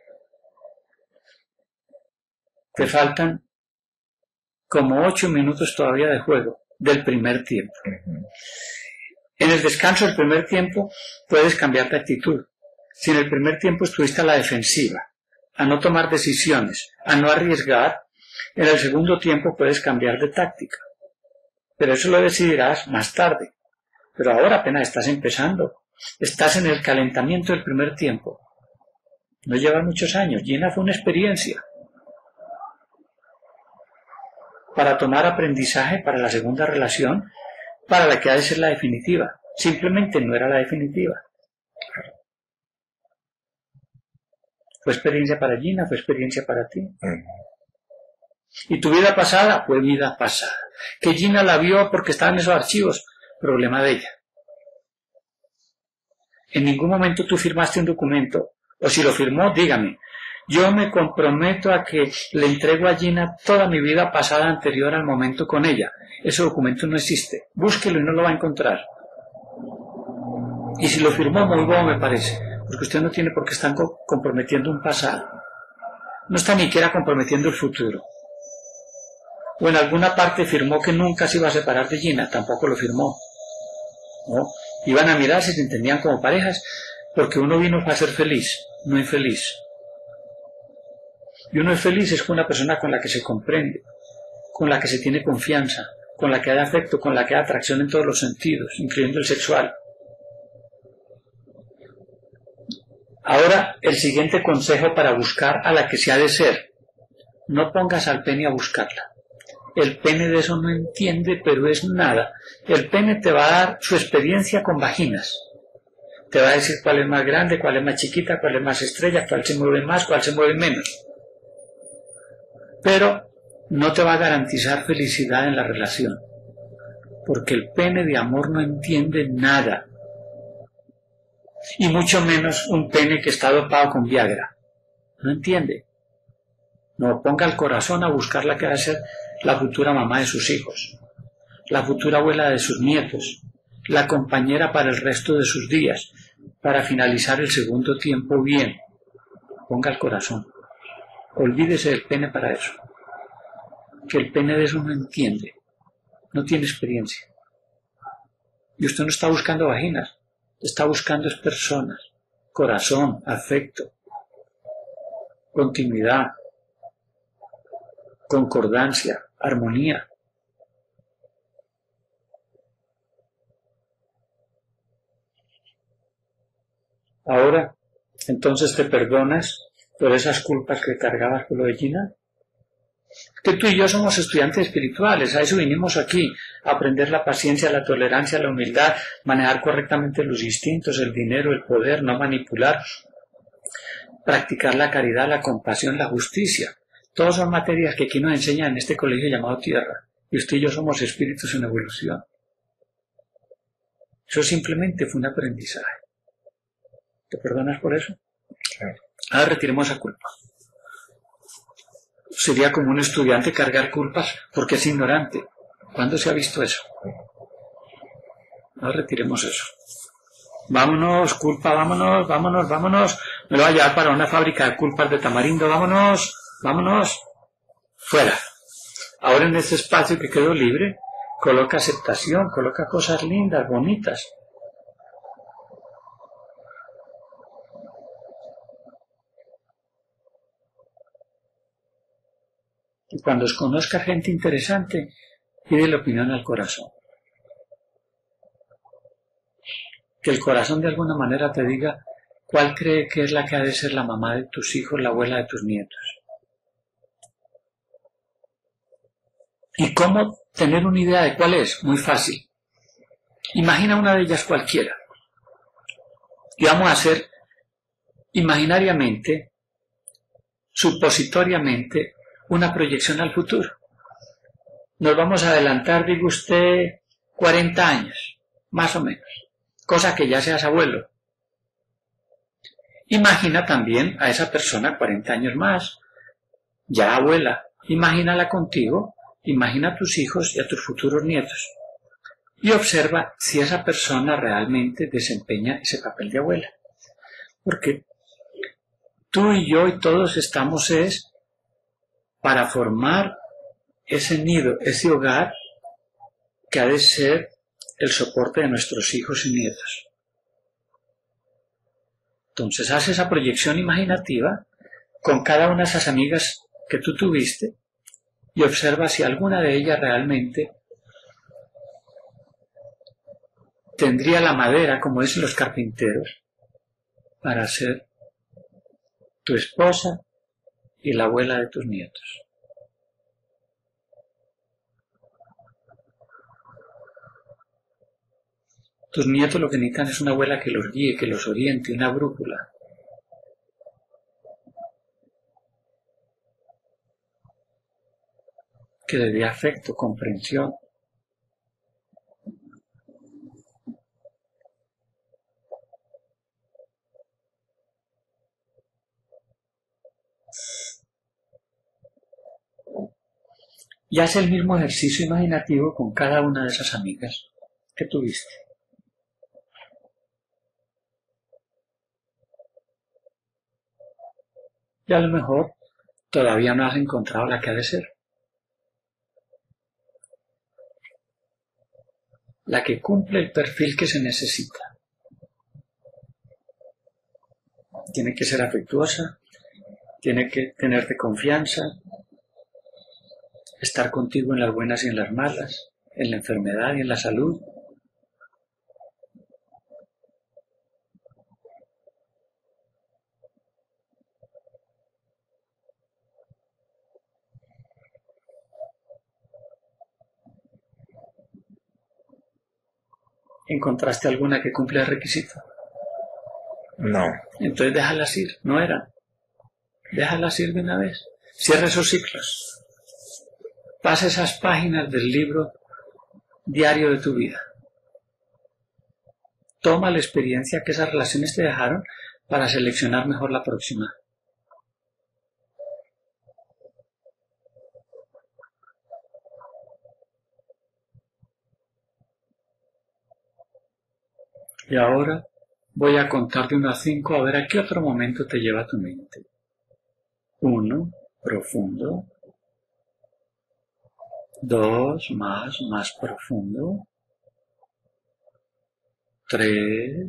Te faltan como 8 minutos todavía de juego del primer tiempo. En el descanso del primer tiempo puedes cambiar de actitud. Si en el primer tiempo estuviste a la defensiva, a no tomar decisiones, a no arriesgar, en el segundo tiempo puedes cambiar de táctica. Pero eso lo decidirás más tarde. Pero ahora apenas estás empezando. Estás en el calentamiento del primer tiempo. No lleva muchos años. Gina fue una experiencia para tomar aprendizaje para la segunda relación, para la que ha de ser la definitiva. Simplemente no era la definitiva. Fue experiencia para Gina, fue experiencia para ti. Y tu vida pasada fue vida pasada. Que Gina la vio porque estaba en esos archivos, problema de ella. En ningún momento tú firmaste un documento, o si lo firmó, dígame. Yo me comprometo a que le entrego a Gina toda mi vida pasada anterior al momento con ella. Ese documento no existe. Búsquelo y no lo va a encontrar. Y si lo firmó, muy bueno me parece, porque usted no tiene por qué estar comprometiendo un pasado. No está ni siquiera comprometiendo el futuro. O en alguna parte firmó que nunca se iba a separar de Gina, tampoco lo firmó. ¿No? Iban a mirar si se entendían como parejas, porque uno vino para ser feliz, no infeliz. Y uno es feliz es con una persona con la que se comprende, con la que se tiene confianza, con la que hay afecto, con la que hay atracción en todos los sentidos, incluyendo el sexual. Ahora, el siguiente consejo para buscar a la que se ha de ser. No pongas al pene a buscarla. El pene de eso no entiende, pero es nada. El pene te va a dar su experiencia con vaginas. Te va a decir cuál es más grande, cuál es más chiquita, cuál es más estrella, cuál se mueve más, cuál se mueve menos. Pero no te va a garantizar felicidad en la relación. Porque el pene de amor no entiende nada. Y mucho menos un pene que está dopado con Viagra. No entiende. No, ponga el corazón a buscar la que va a ser la futura mamá de sus hijos, la futura abuela de sus nietos, la compañera para el resto de sus días, para finalizar el segundo tiempo bien. Ponga el corazón. Olvídese del pene para eso. Que el pene de eso no entiende. No tiene experiencia. Y usted no está buscando vaginas. Está buscando es personas, corazón, afecto, continuidad, concordancia, armonía. Ahora, entonces te perdonas por esas culpas que cargabas por lo de Gina. Que tú y yo somos estudiantes espirituales, a eso vinimos aquí, a aprender la paciencia, la tolerancia, la humildad, manejar correctamente los instintos, el dinero, el poder, no manipular, practicar la caridad, la compasión, la justicia. Todas son materias que aquí nos enseñan en este colegio llamado Tierra. Y usted y yo somos espíritus en evolución. Eso simplemente fue un aprendizaje. ¿Te perdonas por eso? Claro. Ahora retiremos esa culpa. Sería como un estudiante cargar culpas porque es ignorante. ¿Cuándo se ha visto eso? Ahora retiremos eso. Vámonos, culpa, vámonos, vámonos, vámonos. Me lo voy a llevar para una fábrica de culpas de tamarindo. Vámonos, vámonos. Fuera. Ahora en este espacio que quedó libre, coloca aceptación, coloca cosas lindas, bonitas. Y cuando os conozca gente interesante, pide la opinión al corazón. Que el corazón de alguna manera te diga cuál cree que es la que ha de ser la mamá de tus hijos, la abuela de tus nietos. ¿Y cómo tener una idea de cuál es? Muy fácil. Imagina una de ellas cualquiera. Y vamos a hacer imaginariamente, supositoriamente, una proyección al futuro. Nos vamos a adelantar, diga usted, 40 años, más o menos. Cosa que ya seas abuelo. Imagina también a esa persona 40 años más, ya abuela. Imagínala contigo, imagina a tus hijos y a tus futuros nietos. Y observa si esa persona realmente desempeña ese papel de abuela. Porque tú y yo y todos estamos para formar ese nido, ese hogar que ha de ser el soporte de nuestros hijos y nietos. Entonces haz esa proyección imaginativa con cada una de esas amigas que tú tuviste y observa si alguna de ellas realmente tendría la madera, como dicen los carpinteros, para ser tu esposa y la abuela de tus nietos. Tus nietos lo que necesitan es una abuela que los guíe, que los oriente, una brújula. Que les dé afecto, comprensión. Y haz el mismo ejercicio imaginativo con cada una de esas amigas que tuviste. Y a lo mejor todavía no has encontrado la que ha de ser. La que cumple el perfil que se necesita. Tiene que ser afectuosa, tiene que tenerte confianza, estar contigo en las buenas y en las malas, en la enfermedad y en la salud. ¿Encontraste alguna que cumple el requisito? No. Entonces déjalas ir, no eran. Déjalas ir de una vez. Cierra esos ciclos. Pasa esas páginas del libro diario de tu vida. Toma la experiencia que esas relaciones te dejaron para seleccionar mejor la próxima. Y ahora voy a contar de 1 a 5 a ver a qué otro momento te lleva tu mente. 1, profundo. 2, más profundo. 3,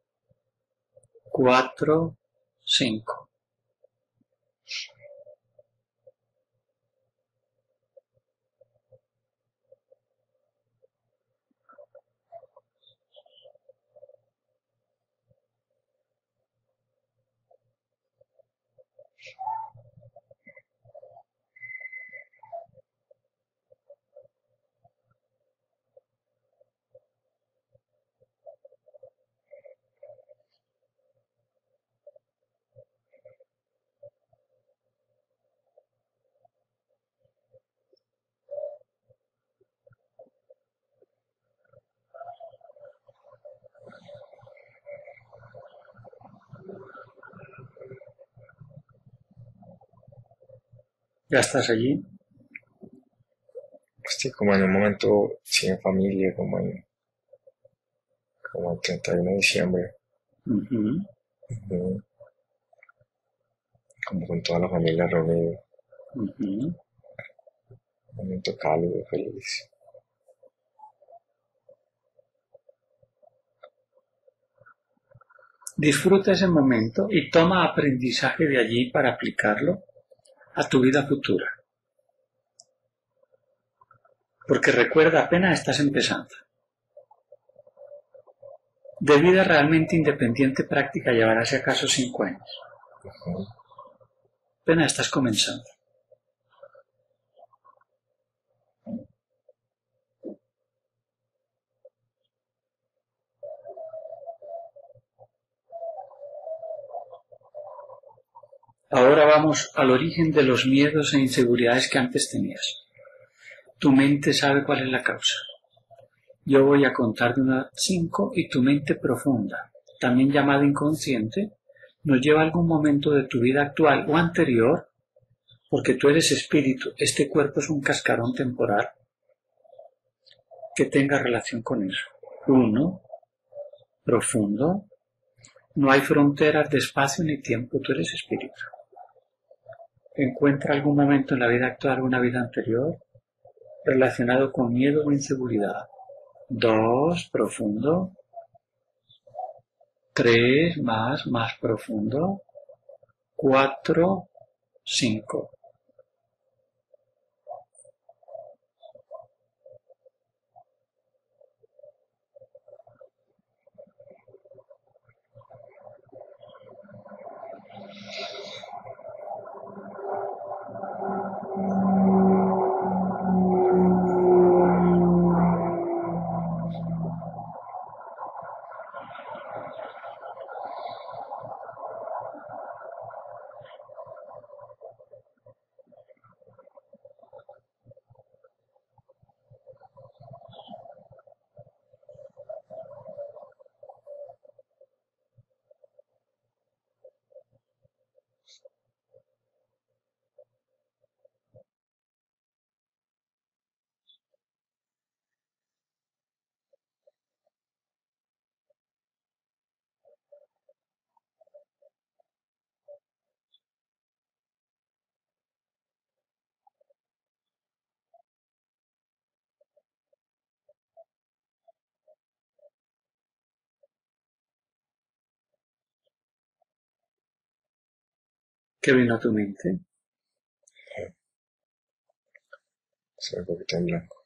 4, 5. ¿Ya estás allí? Estoy como en un momento sin familia, como el 31 de diciembre, Ujú. ujú, como con toda la familia reunida, Ujú. un momento cálido, feliz. Disfruta ese momento y toma aprendizaje de allí para aplicarlo a tu vida futura. Porque recuerda, apenas estás empezando. De vida realmente independiente práctica llevarás si acaso 5 años. Ujú. Apenas estás comenzando. Ahora vamos al origen de los miedos e inseguridades que antes tenías. Tu mente sabe cuál es la causa. Yo voy a contar de 1 a 5 y tu mente profunda, también llamada inconsciente, nos lleva a algún momento de tu vida actual o anterior, porque tú eres espíritu, este cuerpo es un cascarón temporal que tenga relación con eso. 1, profundo, no hay fronteras de espacio ni tiempo, tú eres espíritu. Encuentra algún momento en la vida actual o una vida anterior relacionado con miedo o inseguridad. 2, profundo. 3, más profundo. 4, 5. ¿Qué vino a tu mente? Soy un poquito en blanco.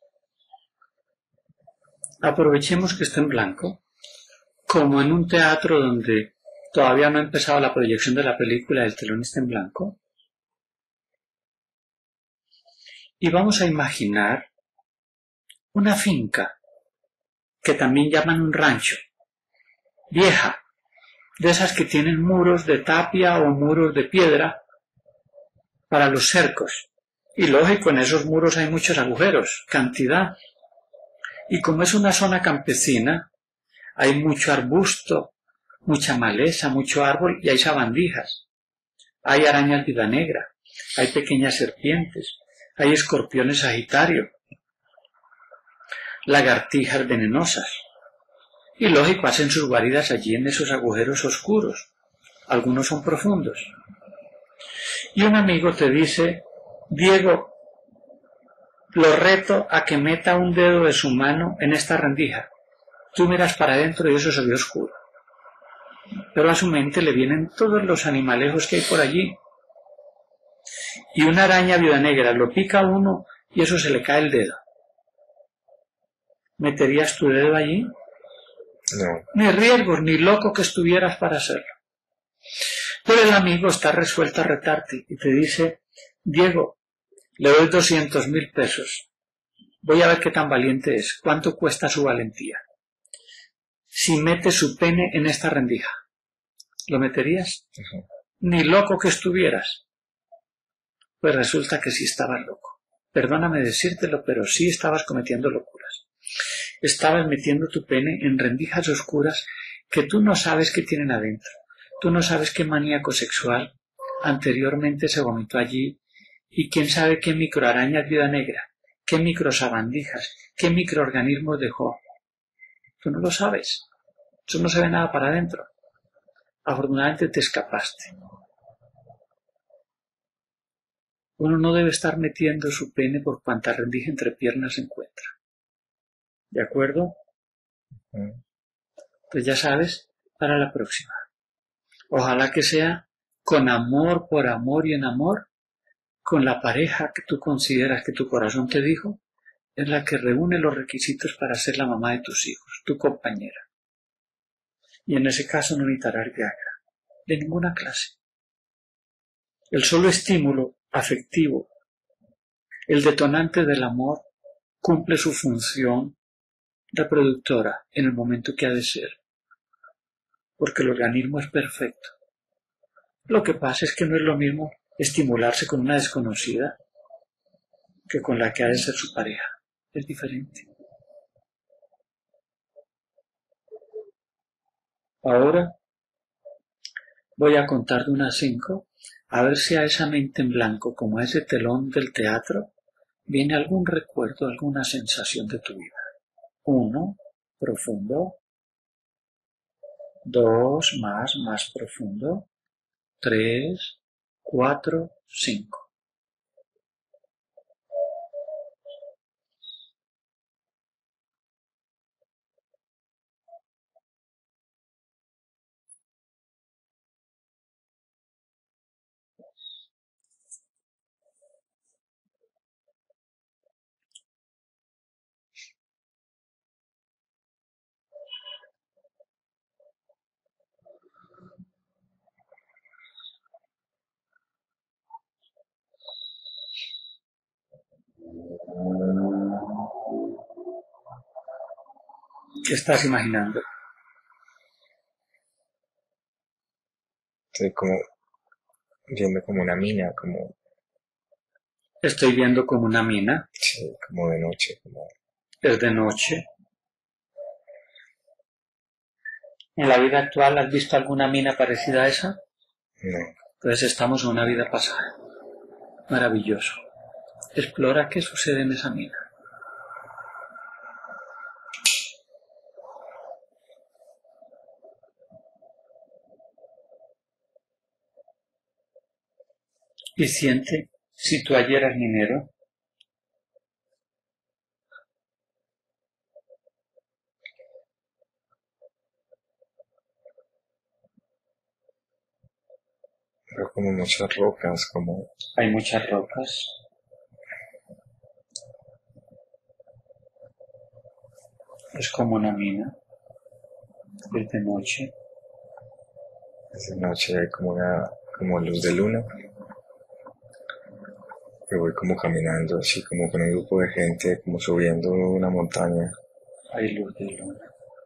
Aprovechemos que está en blanco, como en un teatro donde todavía no ha empezado la proyección de la película, el telón está en blanco, y vamos a imaginar una finca, que también llaman un rancho, vieja, de esas que tienen muros de tapia o muros de piedra para los cercos. Y lógico, en esos muros hay muchos agujeros, cantidad. Y como es una zona campesina, hay mucho arbusto, mucha maleza, mucho árbol y hay sabandijas. Hay arañas vida negra, hay pequeñas serpientes, hay escorpiones sagitario, lagartijas venenosas. Y lógico, hacen sus guaridas allí en esos agujeros oscuros. Algunos son profundos. Y un amigo te dice, Diego, lo reto a que meta un dedo de su mano en esta rendija. Tú miras para adentro y eso se ve oscuro. Pero a su mente le vienen todos los animalejos que hay por allí. Y una araña viuda negra lo pica a uno y eso se le cae el dedo. ¿Meterías tu dedo allí? No, Ni riesgos, ni loco que estuvieras para hacerlo. Pero el amigo está resuelto a retarte y te dice, Diego, le doy 200.000 pesos. Voy a ver qué tan valiente es. ¿Cuánto cuesta su valentía? Si mete su pene en esta rendija, ¿lo meterías? ujú, Ni loco que estuvieras. Pues resulta que sí estabas loco. Perdóname decírtelo, pero sí estabas cometiendo locuras. Estabas metiendo tu pene en rendijas oscuras que tú no sabes qué tienen adentro. Tú no sabes qué maníaco sexual anteriormente se vomitó allí Y quién sabe qué microarañas viuda negra, qué microsabandijas, qué microorganismos dejó. Tú no lo sabes. Eso no se ve nada para adentro. Afortunadamente te escapaste. Uno no debe estar metiendo su pene por cuanta rendija entre piernas se encuentra. ¿De acuerdo? Pues ya sabes, para la próxima. Ojalá que sea con amor, por amor y en amor, con la pareja que tú consideras que tu corazón te dijo, es la que reúne los requisitos para ser la mamá de tus hijos, tu compañera. Y en ese caso no necesitarás Viagra, de ninguna clase. El solo estímulo afectivo, el detonante del amor, cumple su función reproductora en el momento que ha de ser, porque el organismo es perfecto. Lo que pasa es que no es lo mismo estimularse con una desconocida que con la que ha de ser su pareja. Es diferente. Ahora voy a contar de 1 a 5, a ver si a esa mente en blanco, como a ese telón del teatro, viene algún recuerdo, alguna sensación de tu vida. 1, profundo. 2, más profundo. 3, 4, 5. ¿Qué estás imaginando? Estoy como viendo como una mina, como, Estoy viendo como una mina. sí, como de noche, como, Es de noche. ¿En la vida actual has visto alguna mina parecida a esa? no, Entonces estamos en una vida pasada. Maravilloso. Explora qué sucede en esa mina. Y siente, si tú ayer eras minero, veo como muchas rocas, como, hay muchas rocas. Es como una mina. Es de noche. esa noche hay como una, como luz de luna. Que voy como caminando así como con un grupo de gente, como subiendo una montaña. Hay luz de luna.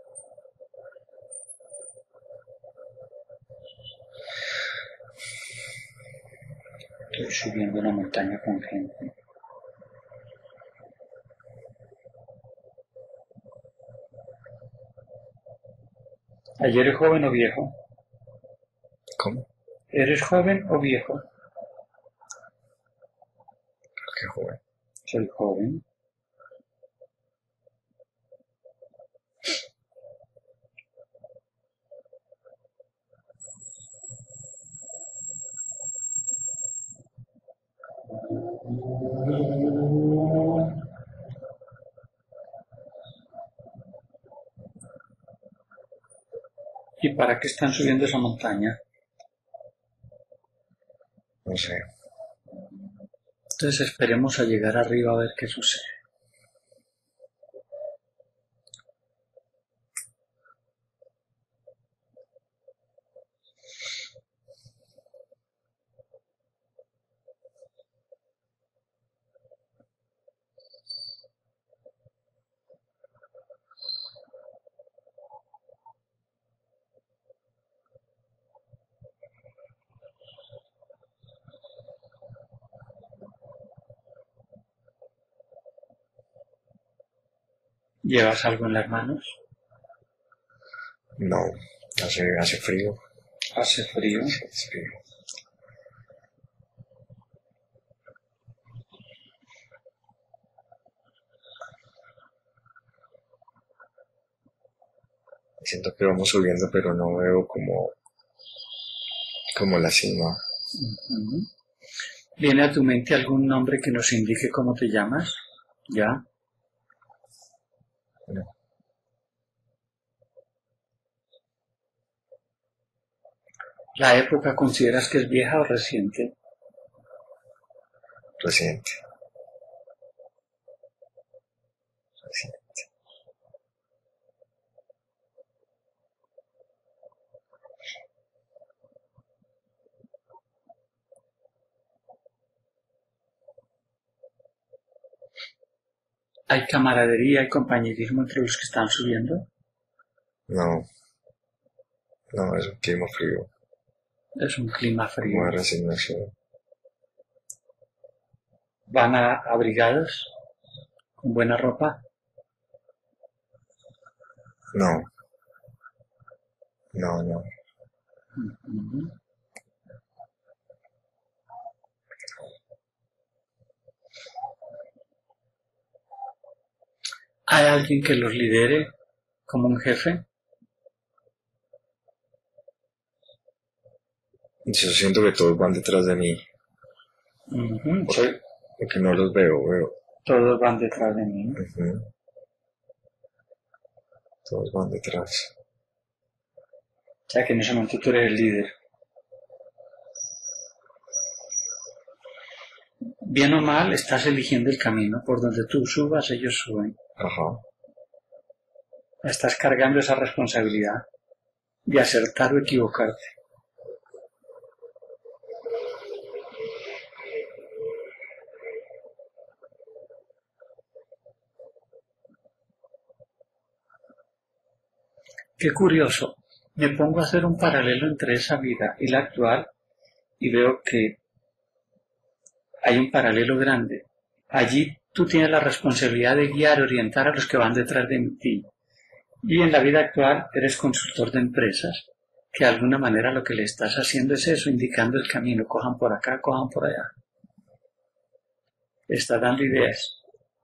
Estoy subiendo una montaña con gente. ¿Ayer eres joven o viejo? ¿Cómo? ¿Eres joven o viejo? Qué joven. Soy joven. ¿Y para qué están subiendo esa montaña? No sé. Entonces esperemos a llegar arriba a ver qué sucede. ¿Llevas algo en las manos? No, hace frío. Hace frío. Sí, hace frío. Siento que vamos subiendo, pero no veo como la cima. Ujú. ¿Viene a tu mente algún nombre que nos indique cómo te llamas? ¿Ya? No, ¿La época consideras que es vieja o reciente? reciente, reciente. ¿Hay camaradería y compañerismo entre los que están subiendo? No, no, es un clima frío, Es un clima como frío. de resignación. ¿Van abrigados? ¿Con buena ropa? No, no, no. Ujú. ¿Hay alguien que los lidere como un jefe? Yo siento que todos van detrás de mí, Ujú. porque no los veo. Todos van detrás de mí. Ujú, todos van detrás. O sea que en ese momento tú eres el líder. Bien o mal, estás eligiendo el camino. Por donde tú subas, ellos suben. Ajá. Estás cargando esa responsabilidad de acertar o equivocarte. Qué curioso. Me pongo a hacer un paralelo entre esa vida y la actual y veo que hay un paralelo grande. Allí tú tienes la responsabilidad de guiar, orientar a los que van detrás de ti. Y en la vida actual eres consultor de empresas, que de alguna manera lo que le estás haciendo es eso, indicando el camino. Cojan por acá, cojan por allá. Está dando ideas.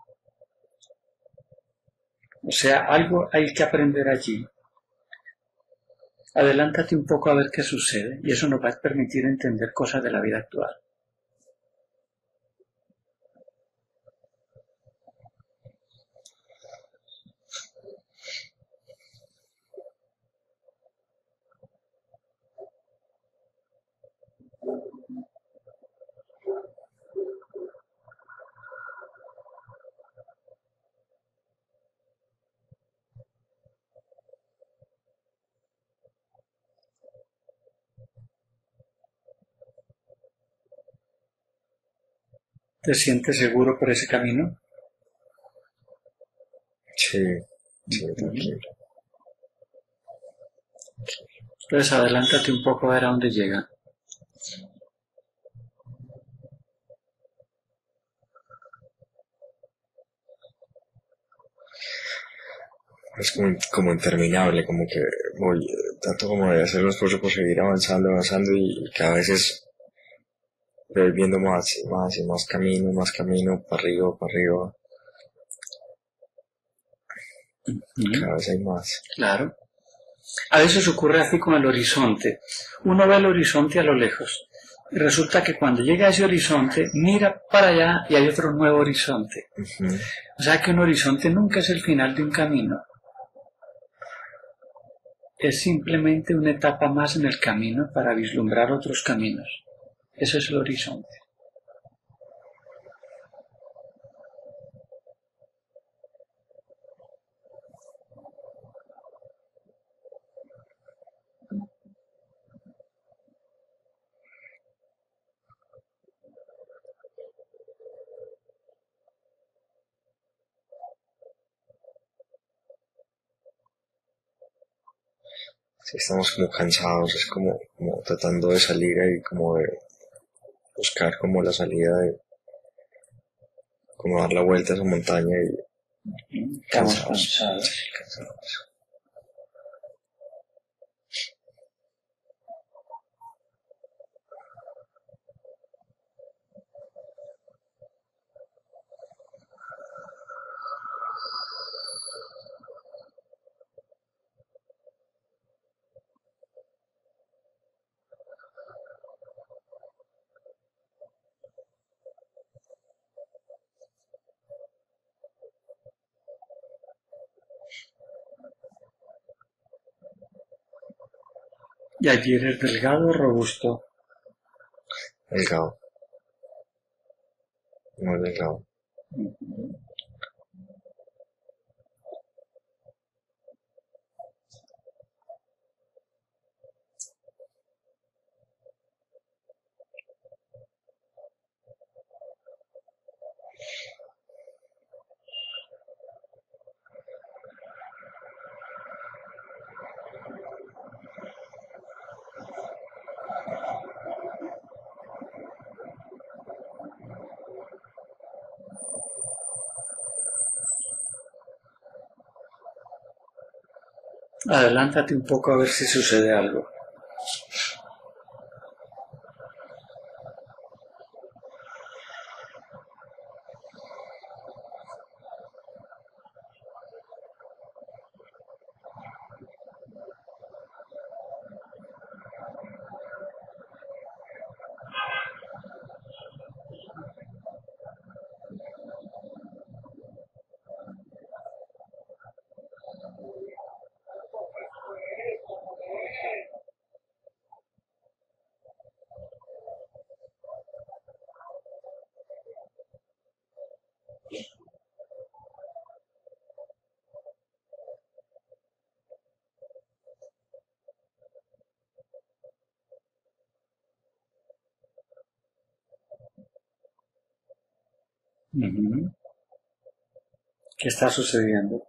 O sea, algo hay que aprender allí. Adelántate un poco a ver qué sucede y eso nos va a permitir entender cosas de la vida actual. ¿Te sientes seguro por ese camino? Sí, sí, tranquilo. Entonces adelántate un poco a ver a dónde llega. Es como interminable, como que voy, tanto como de hacer un esfuerzo por seguir avanzando y cada vez es voy viendo más camino, para arriba, cada vez hay más. Claro. A veces ocurre así con el horizonte. Uno ve el horizonte a lo lejos. Y resulta que cuando llega a ese horizonte, mira para allá y hay otro nuevo horizonte. Ujú. O sea que un horizonte nunca es el final de un camino. Es simplemente una etapa más en el camino para vislumbrar otros caminos. Ese es el horizonte. Sí, estamos como cansados, es como tratando de salir ahí, como de buscar como la salida de como dar la vuelta a esa montaña y Estamos cansados, cansados. cansados. Y allí eres delgado o robusto. Delgado, muy delgado. Adelántate un poco a ver si sucede algo. ¿Qué está sucediendo?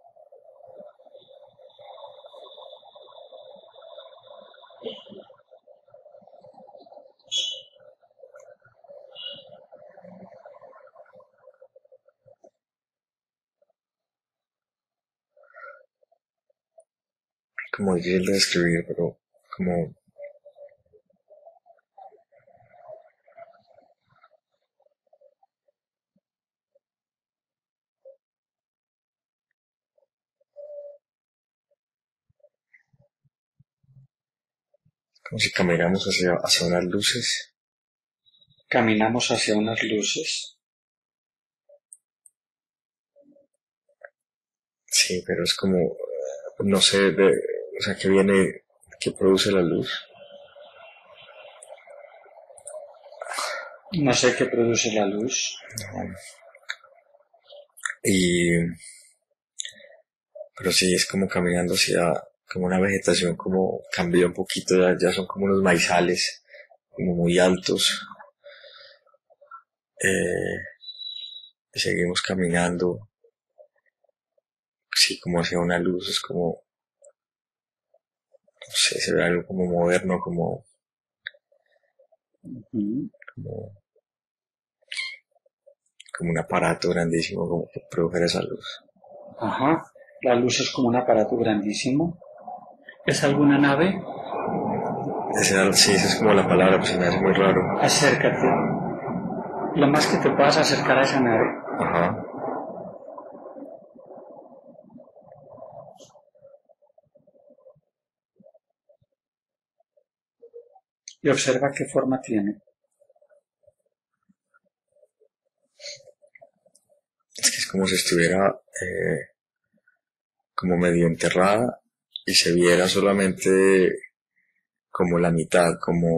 Como difícil de describir, pero como, como si camináramos hacia unas luces. Caminamos hacia unas luces. Sí, pero es como, no sé, o sea, que produce la luz. No sé qué produce la luz. Pero sí, es como caminando hacia, como una vegetación, como cambió un poquito, ya son como unos maizales, como muy altos. Y seguimos caminando, sí, como hacia una luz, es como, no sé, se ve algo como moderno, como, como un aparato grandísimo, como que produjera esa luz. Ajá. La luz es como un aparato grandísimo. ¿Es alguna nave? Sí, esa es como la palabra, pues se me hace muy raro. Acércate. Lo más que te puedas acercar a esa nave. Ajá. Y observa qué forma tiene. Es que es como si estuviera como medio enterrada y se viera solamente como la mitad,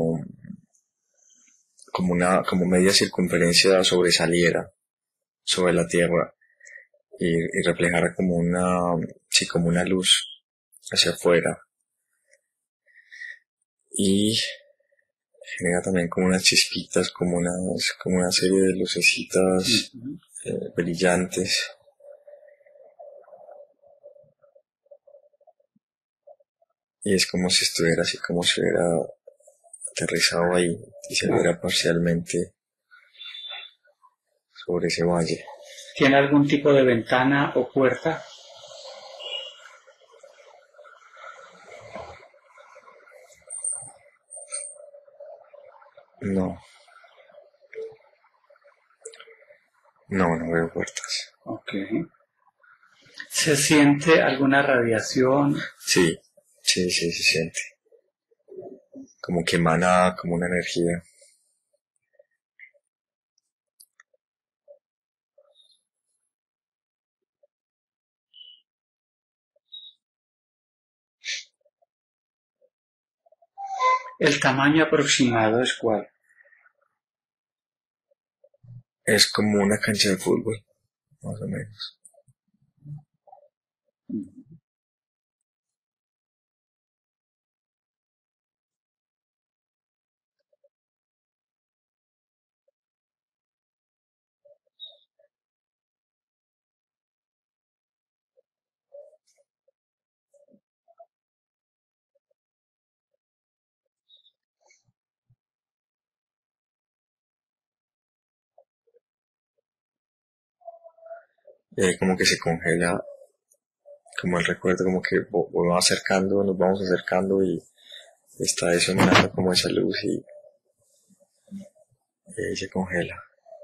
como media circunferencia sobresaliera sobre la Tierra y reflejara sí, como una luz hacia afuera y genera también como unas chispitas, como una serie de lucecitas brillantes. Y es como si estuviera así, como si hubiera aterrizado ahí y se viera parcialmente sobre ese valle. ¿Tiene algún tipo de ventana o puerta? No. No veo puertas. Ok. ¿Se siente alguna radiación? Sí, se siente. Como que emana como una energía. ¿El tamaño aproximado es cuál? Es como una cancha de fútbol, más o menos. Y ahí como que se congela, como el recuerdo, como que nos vamos acercando y está eso emanando como esa luz y ahí se congela.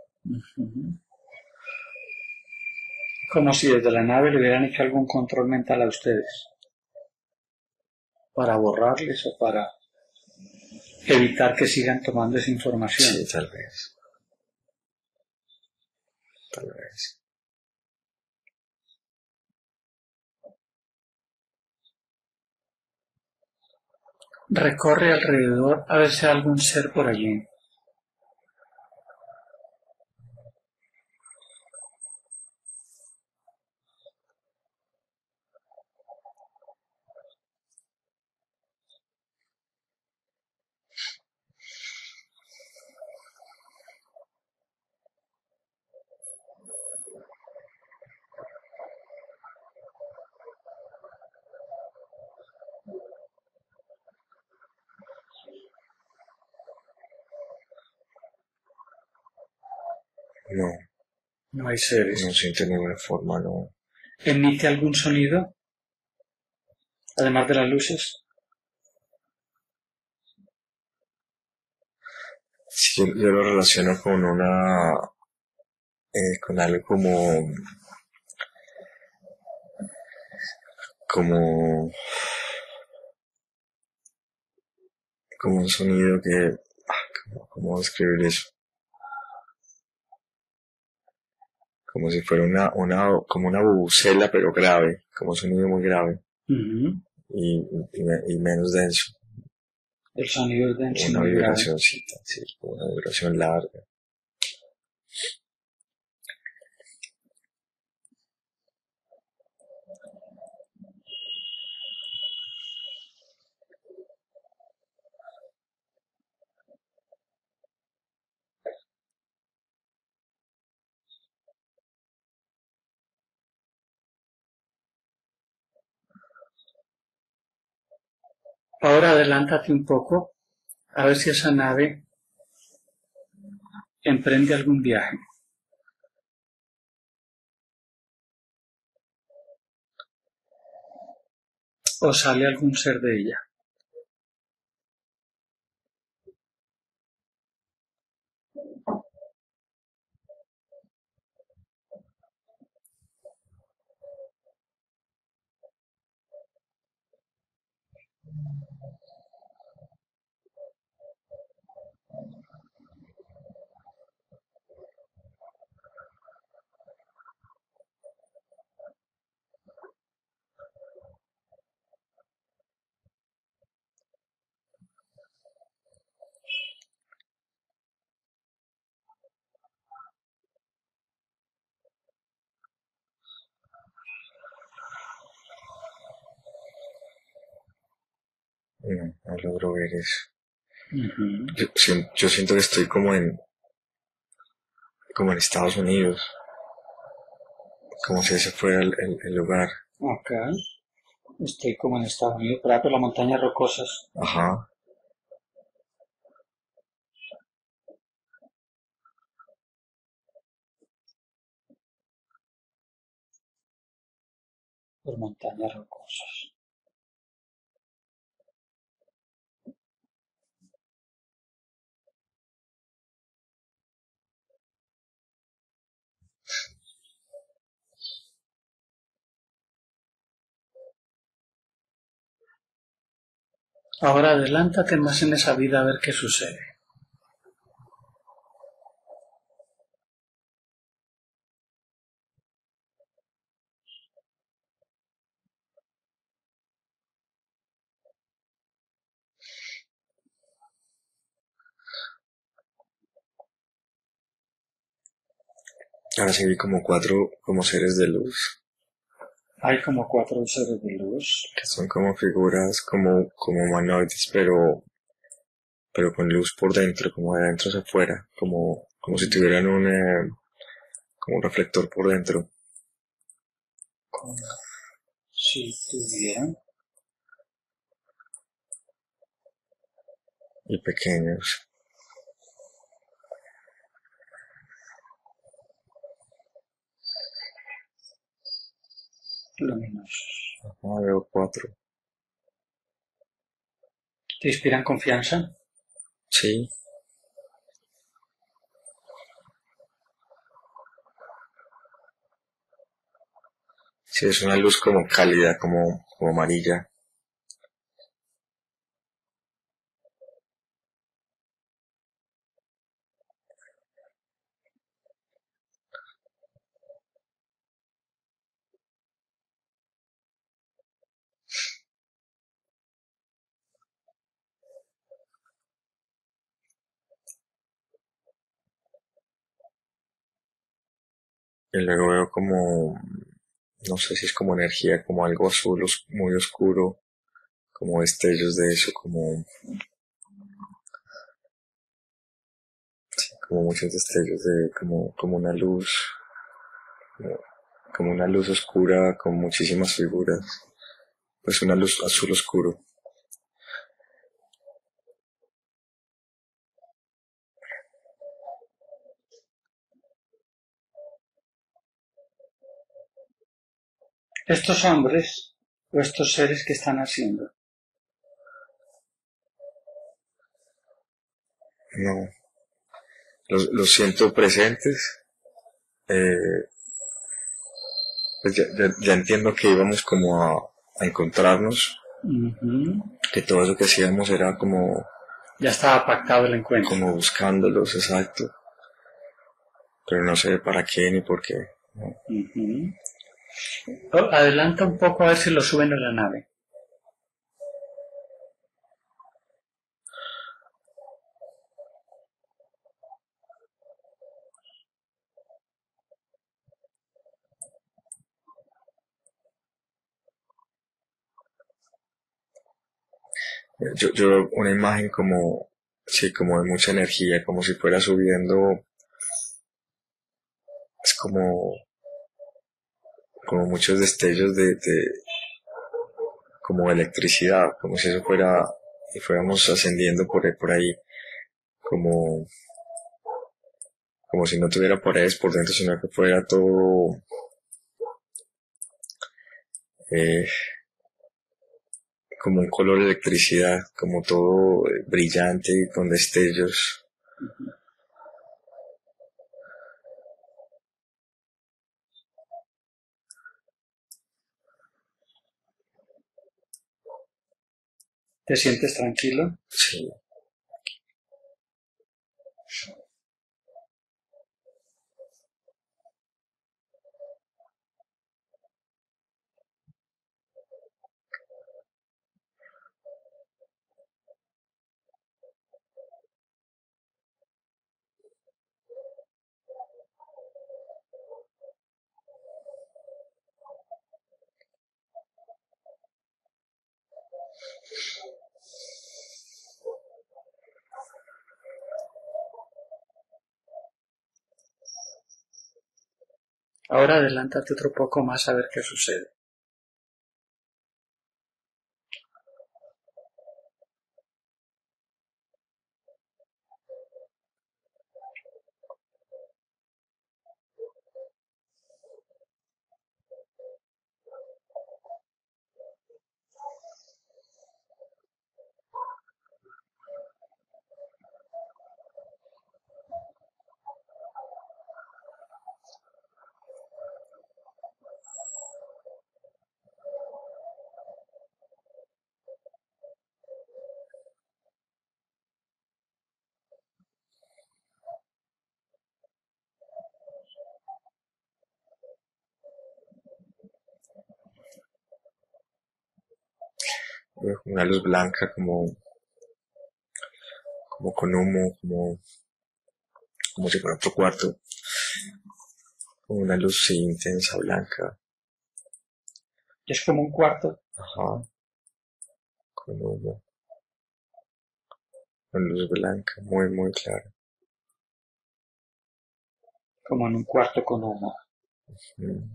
Como si desde la nave le hubieran hecho algún control mental a ustedes, para borrarles o para evitar que sigan tomando esa información. Sí, tal vez. Tal vez. Recorre alrededor a ver si hay algún ser por allí. No, No hay seres. no siento ninguna forma, no. ¿Emite algún sonido, además de las luces? Sí, yo lo relaciono con con algo como, como un sonido que, ¿cómo describir eso? Como si fuera como una bubucela, pero grave, como un sonido muy grave y menos denso. El sonido es denso y Una muy grave. vibracióncita, sí, una vibración larga. Ahora adelántate un poco a ver si esa nave emprende algún viaje o sale algún ser de ella. No, no logro ver eso. Ujú. Yo siento que estoy como en Estados Unidos, como si ese fuera el lugar. Acá estoy como en Estados Unidos, por ahí por las montañas rocosas. Ajá. Por montañas rocosas. Ahora adelántate más en esa vida a ver qué sucede. Ahora sí vi como cuatro como seres de luz, Hay como 4 seres de luz. que son como figuras como humanoides, pero con luz por dentro, como de adentro hacia afuera, como si tuvieran como un reflector por dentro. Como si tuvieran. Y pequeños. Luminosos. Ah, veo cuatro. ¿Te inspiran confianza? Sí, sí, es una luz como cálida, como amarilla. Y luego veo no sé si es como energía, como algo azul muy oscuro, como destellos de eso, como muchos destellos de, como una luz, como, como una luz oscura con muchísimas figuras. Pues una luz azul oscuro. Estos hombres o estos seres que están haciendo. No, los siento presentes. Eh, pues ya entiendo que íbamos como a encontrarnos, que todo eso que hacíamos era Ya estaba pactado el encuentro. como buscándolos, exacto. Pero no sé para qué ni por qué. ¿No? Adelanta un poco a ver si lo suben a la nave. Yo veo una imagen sí, como de mucha energía, como si fuera subiendo, es como muchos destellos como de electricidad, como si eso fuera, y fuéramos ascendiendo por ahí, como, como si no tuviera paredes por dentro, sino que fuera todo, eh, como un color de electricidad, como todo brillante y con destellos. ¿Te sientes tranquilo? Sí. Ahora adelántate otro poco más a ver qué sucede. Una luz blanca como con humo, como si fuera otro cuarto. una luz sí, intensa, blanca, Es como un cuarto, ajá, con humo, con luz blanca, muy, muy clara. como en un cuarto con humo. Mm.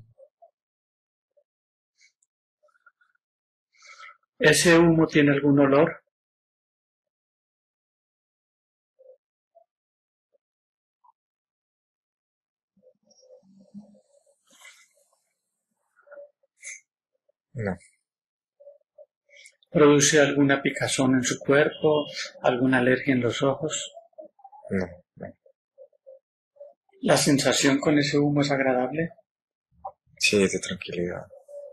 ¿Ese humo tiene algún olor? No, ¿Produce alguna picazón en su cuerpo? ¿Alguna alergia en los ojos? no, no. ¿La sensación con ese humo es agradable? Sí, es de tranquilidad.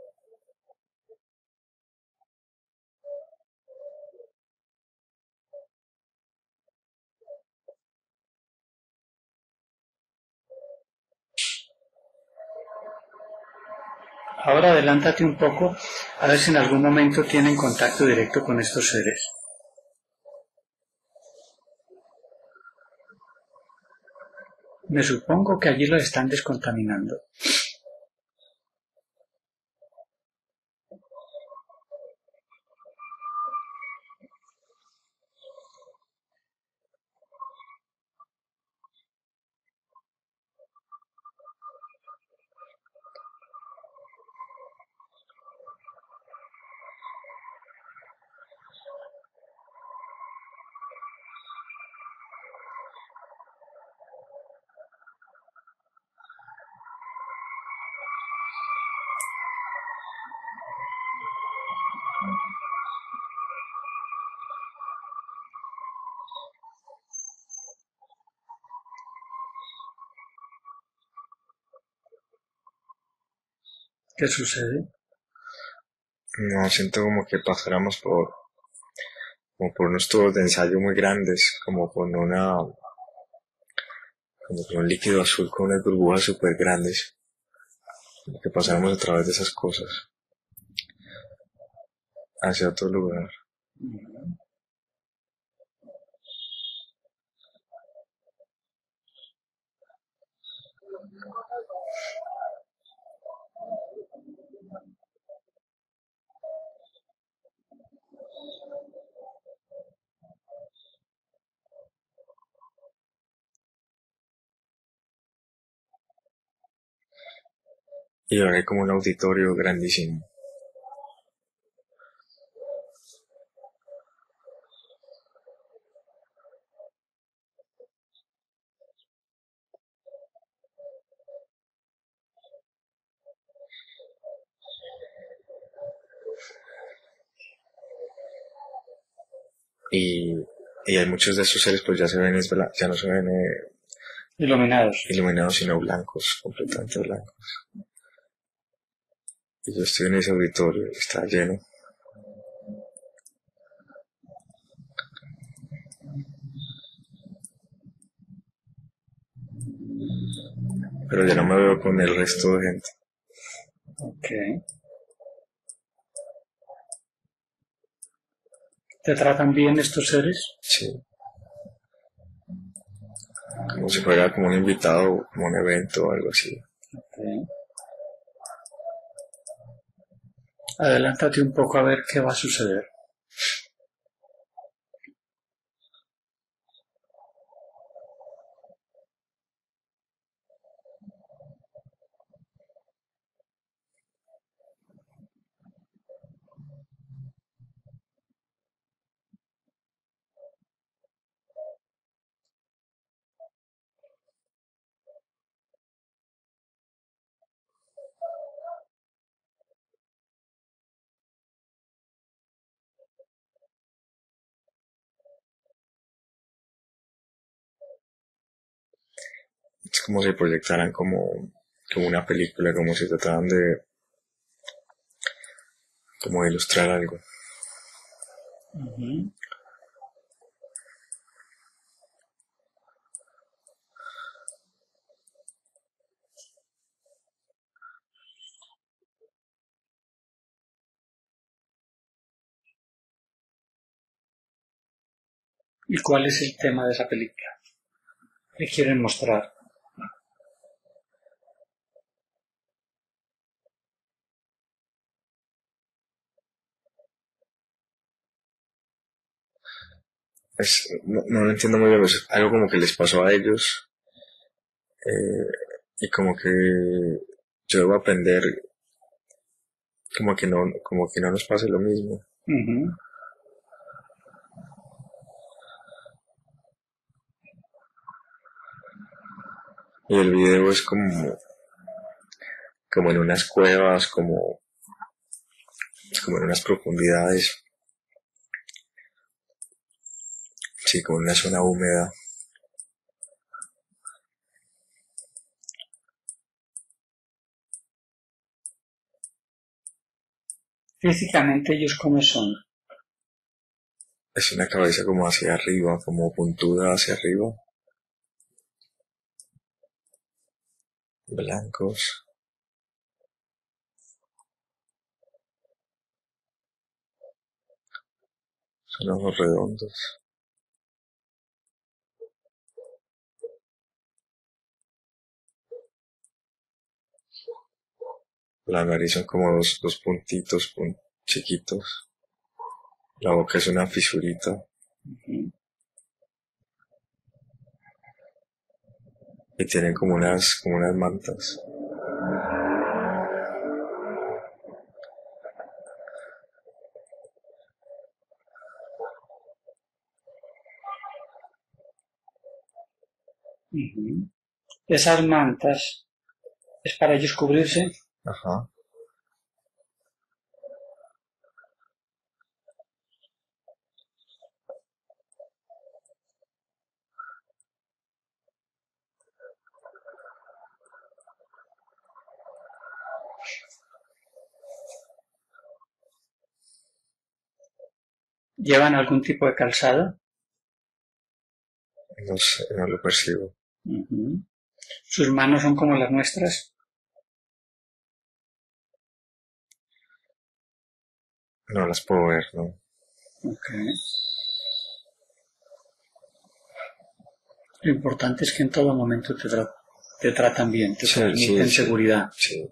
Ahora adelántate un poco a ver si en algún momento tienen contacto directo con estos seres. Me supongo que allí lo están descontaminando. ¿Qué sucede? No, siento como que pasáramos como por unos tubos de ensayo muy grandes, como con un líquido azul con unas burbujas súper grandes, como que pasáramos a través de esas cosas, hacia otro lugar. Y ahora hay como un auditorio grandísimo. Y, y hay muchos de esos seres pues ya se ven, ya no se ven Iluminados. iluminados, sino blancos, completamente blancos. Y yo estoy en ese auditorio, está lleno, pero ya no me veo con el resto de gente. Ok. ¿Te tratan bien estos seres? Sí, como si fuera como un invitado, como un evento o algo así. Ok. Adelántate un poco a ver qué va a suceder. Es como si proyectaran como una película, como si trataran como de ilustrar algo. Ujú. ¿Y cuál es el tema de esa película? ¿Qué quieren mostrar? no lo entiendo muy bien, es algo como que les pasó a ellos, y como que yo debo aprender como que no nos pase lo mismo. Ujú. Y el video es como en unas cuevas, como en unas profundidades, sí, como en una zona húmeda. Físicamente ellos cómo son. Es una cabeza como hacia arriba, como puntuda hacia arriba, blancos, son ojos redondos. La nariz son como dos puntitos chiquitos. La boca es una fisurita. Ujú. Y tienen como unas mantas. Ujú. Esas mantas es para ellos cubrirse. Ajá. ¿Llevan algún tipo de calzado? No sé, no lo percibo. Ujú. ¿Sus manos son como las nuestras? No las puedo ver, ¿no? Ok. Lo importante es que en todo momento te tratan bien, te Sí, transmiten sí, seguridad. sí.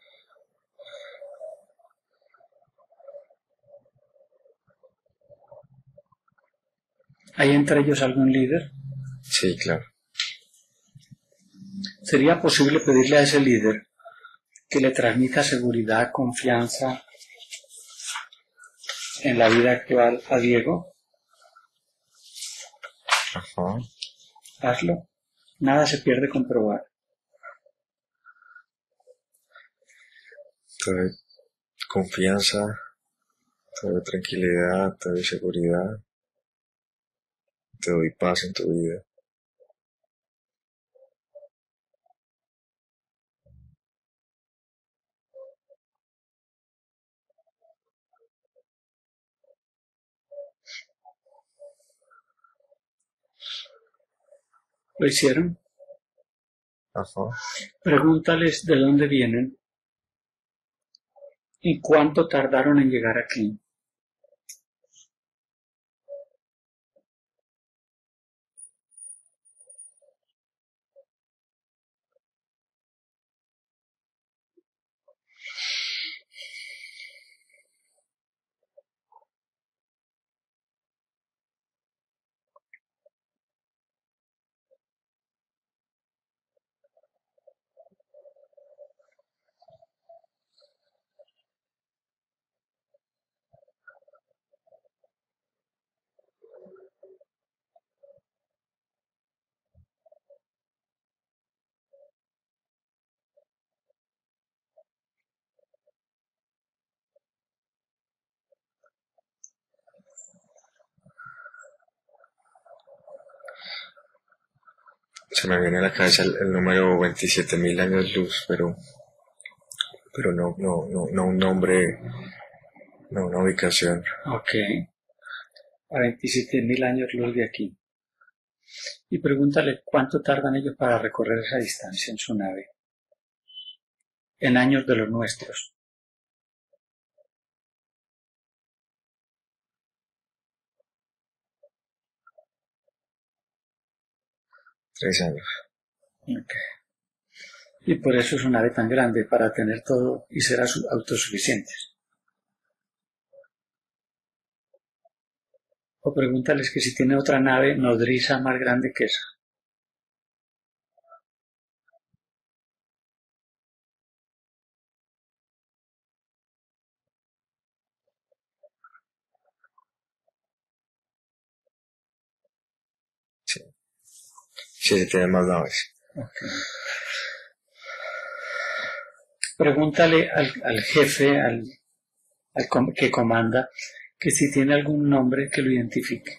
¿Hay entre ellos algún líder? Sí, claro. ¿Sería posible pedirle a ese líder que le transmita seguridad, confianza en la vida actual a Diego? Ajá. Hazlo. Nada se pierde con probar. Te doy confianza, te doy tranquilidad, te doy seguridad, te doy paz en tu vida. ¿Lo hicieron? Ajá. Pregúntales de dónde vienen y cuánto tardaron en llegar aquí. Se me viene a la cabeza el número 27.000 años luz, pero no un nombre, no una ubicación. Ok. A 27.000 años luz de aquí. Y pregúntale cuánto tardan ellos para recorrer esa distancia en su nave. En años de los nuestros. 3 años. Ok. Y por eso es una nave tan grande, para tener todo y ser autosuficientes. O pregúntales que si tiene otra nave nodriza más grande que esa. Sí, sí, tiene más naves. Okay. Pregúntale al jefe, que comanda, que si tiene algún nombre que lo identifique.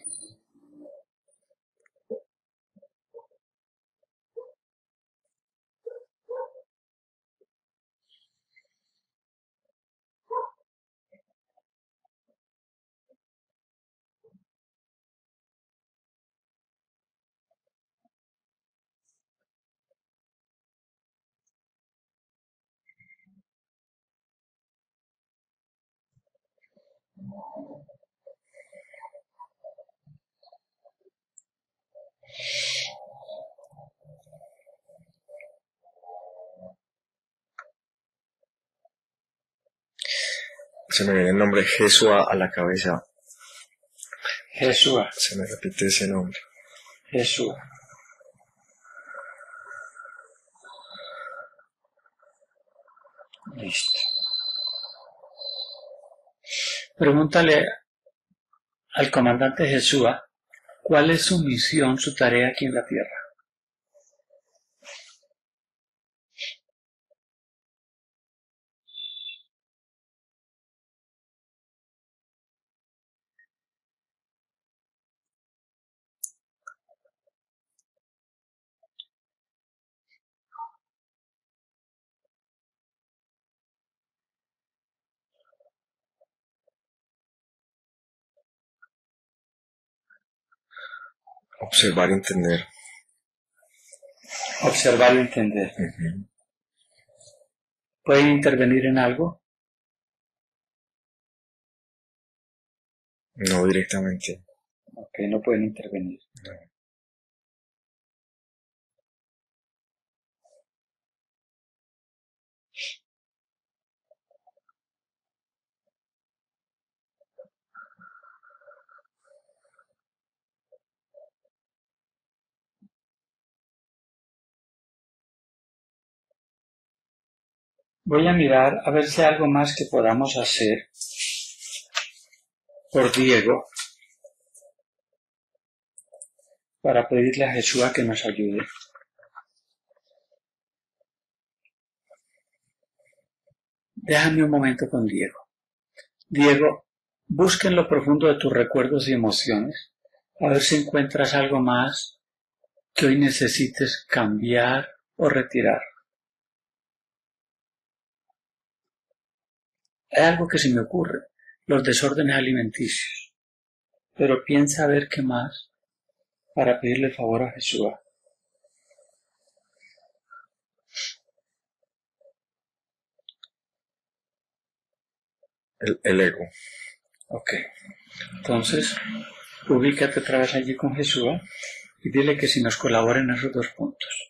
Se me viene el nombre Jesúa a la cabeza. Jesúa. Se me repite ese nombre. Jesúa. Listo. Pregúntale al comandante Jesúa cuál es su misión, su tarea aquí en la Tierra. Observar y entender. Observar y entender. ¿Pueden intervenir en algo? No directamente. Ok, no pueden intervenir. No. Voy a mirar a ver si hay algo más que podamos hacer por Diego para pedirle a Jesús que nos ayude. Déjame un momento con Diego. Diego, busca en lo profundo de tus recuerdos y emociones a ver si encuentras algo más que hoy necesites cambiar o retirar. Hay algo que se me ocurre, los desórdenes alimenticios, pero piensa a ver qué más para pedirle favor a Jesús. El ego. Ok, entonces ubícate otra vez allí con Jesús y dile que si nos colabora en esos dos puntos.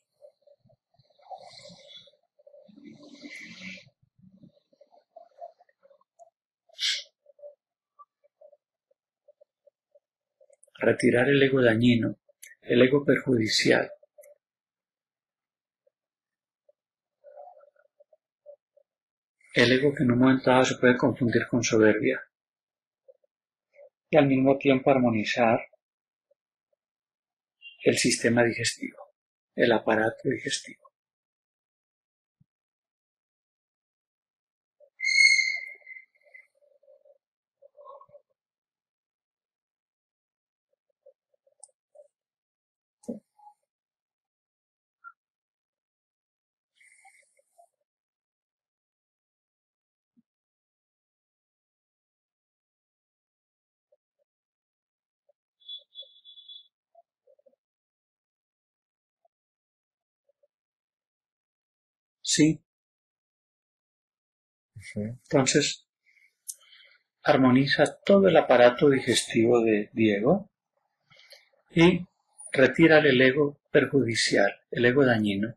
Retirar el ego dañino, el ego perjudicial, el ego que en un momento dado se puede confundir con soberbia y al mismo tiempo armonizar el sistema digestivo, el aparato digestivo. Sí, entonces armoniza todo el aparato digestivo de Diego y retira el ego perjudicial, el ego dañino.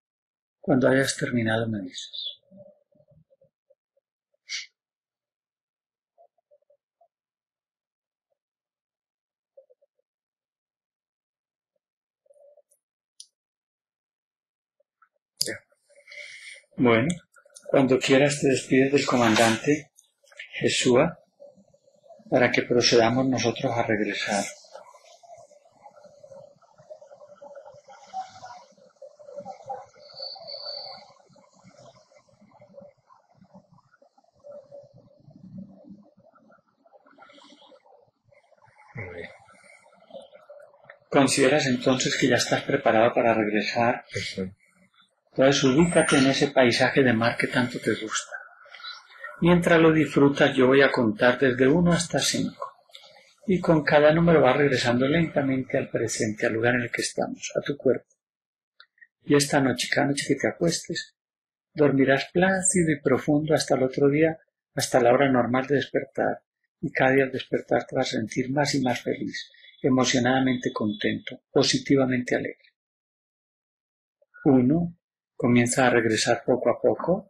Cuando hayas terminado me dices. Bueno, cuando quieras te despides del comandante Jesúa para que procedamos nosotros a regresar. Muy bien. ¿Consideras entonces que ya estás preparado para regresar? Ujú. Entonces ubícate en ese paisaje de mar que tanto te gusta. Mientras lo disfrutas, yo voy a contar desde 1 hasta 5. Y con cada número vas regresando lentamente al presente, al lugar en el que estamos, a tu cuerpo. Y esta noche, cada noche que te acuestes, dormirás plácido y profundo hasta el otro día, hasta la hora normal de despertar. Y cada día al despertar te vas a sentir más y más feliz, emocionadamente contento, positivamente alegre. 1. Comienza a regresar poco a poco.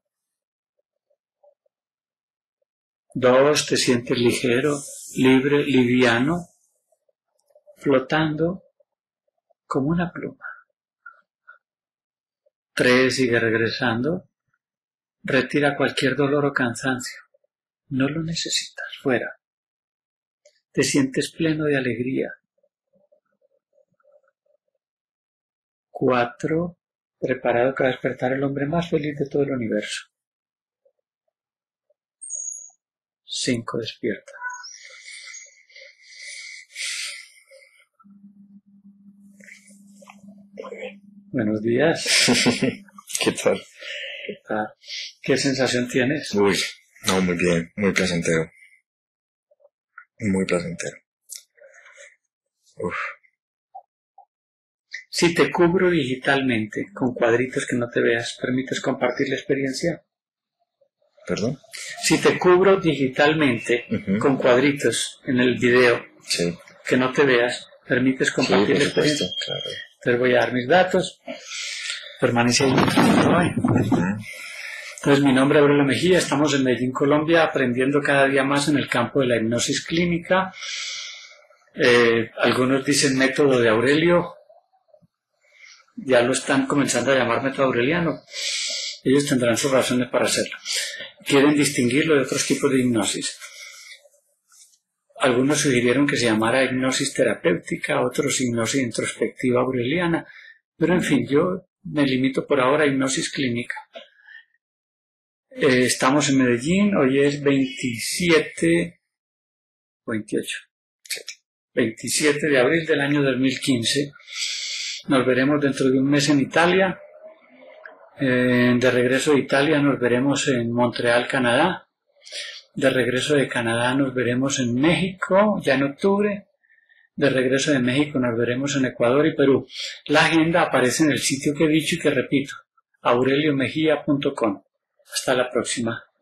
2. Te sientes ligero, libre, liviano, flotando como una pluma. 3. Sigue regresando. Retira cualquier dolor o cansancio. No lo necesitas, fuera. Te sientes pleno de alegría. 4. Preparado para despertar el hombre más feliz de todo el universo. 5. Despierta. Buenos días. ¿Qué tal? ¿Qué sensación tienes? Uy, no, muy bien, muy placentero. Muy placentero. Uf. Si te cubro digitalmente con cuadritos que no te veas, ¿permites compartir la experiencia? ¿Perdón? Si te cubro digitalmente con cuadritos en el video Sí. que no te veas, ¿permites Sí, compartir por la experiencia? supuesto, claro. Entonces voy a dar mis datos. Permanece ahí. Entonces mi nombre es Aurelio Mejía, estamos en Medellín, Colombia, aprendiendo cada día más en el campo de la hipnosis clínica. Algunos dicen método de Aurelio, ya lo están comenzando a llamar método aureliano. Ellos tendrán sus razones para hacerlo. Quieren distinguirlo de otros tipos de hipnosis. Algunos sugirieron que se llamara hipnosis terapéutica, otros hipnosis introspectiva aureliana, pero en fin, yo me limito por ahora a hipnosis clínica. Estamos en Medellín, hoy es 27 de abril del año 2015. Nos veremos dentro de un mes en Italia. De regreso de Italia nos veremos en Montreal, Canadá. De regreso de Canadá nos veremos en México, ya en octubre. De regreso de México nos veremos en Ecuador y Perú. La agenda aparece en el sitio que he dicho y que repito, aureliomejia.com. Hasta la próxima.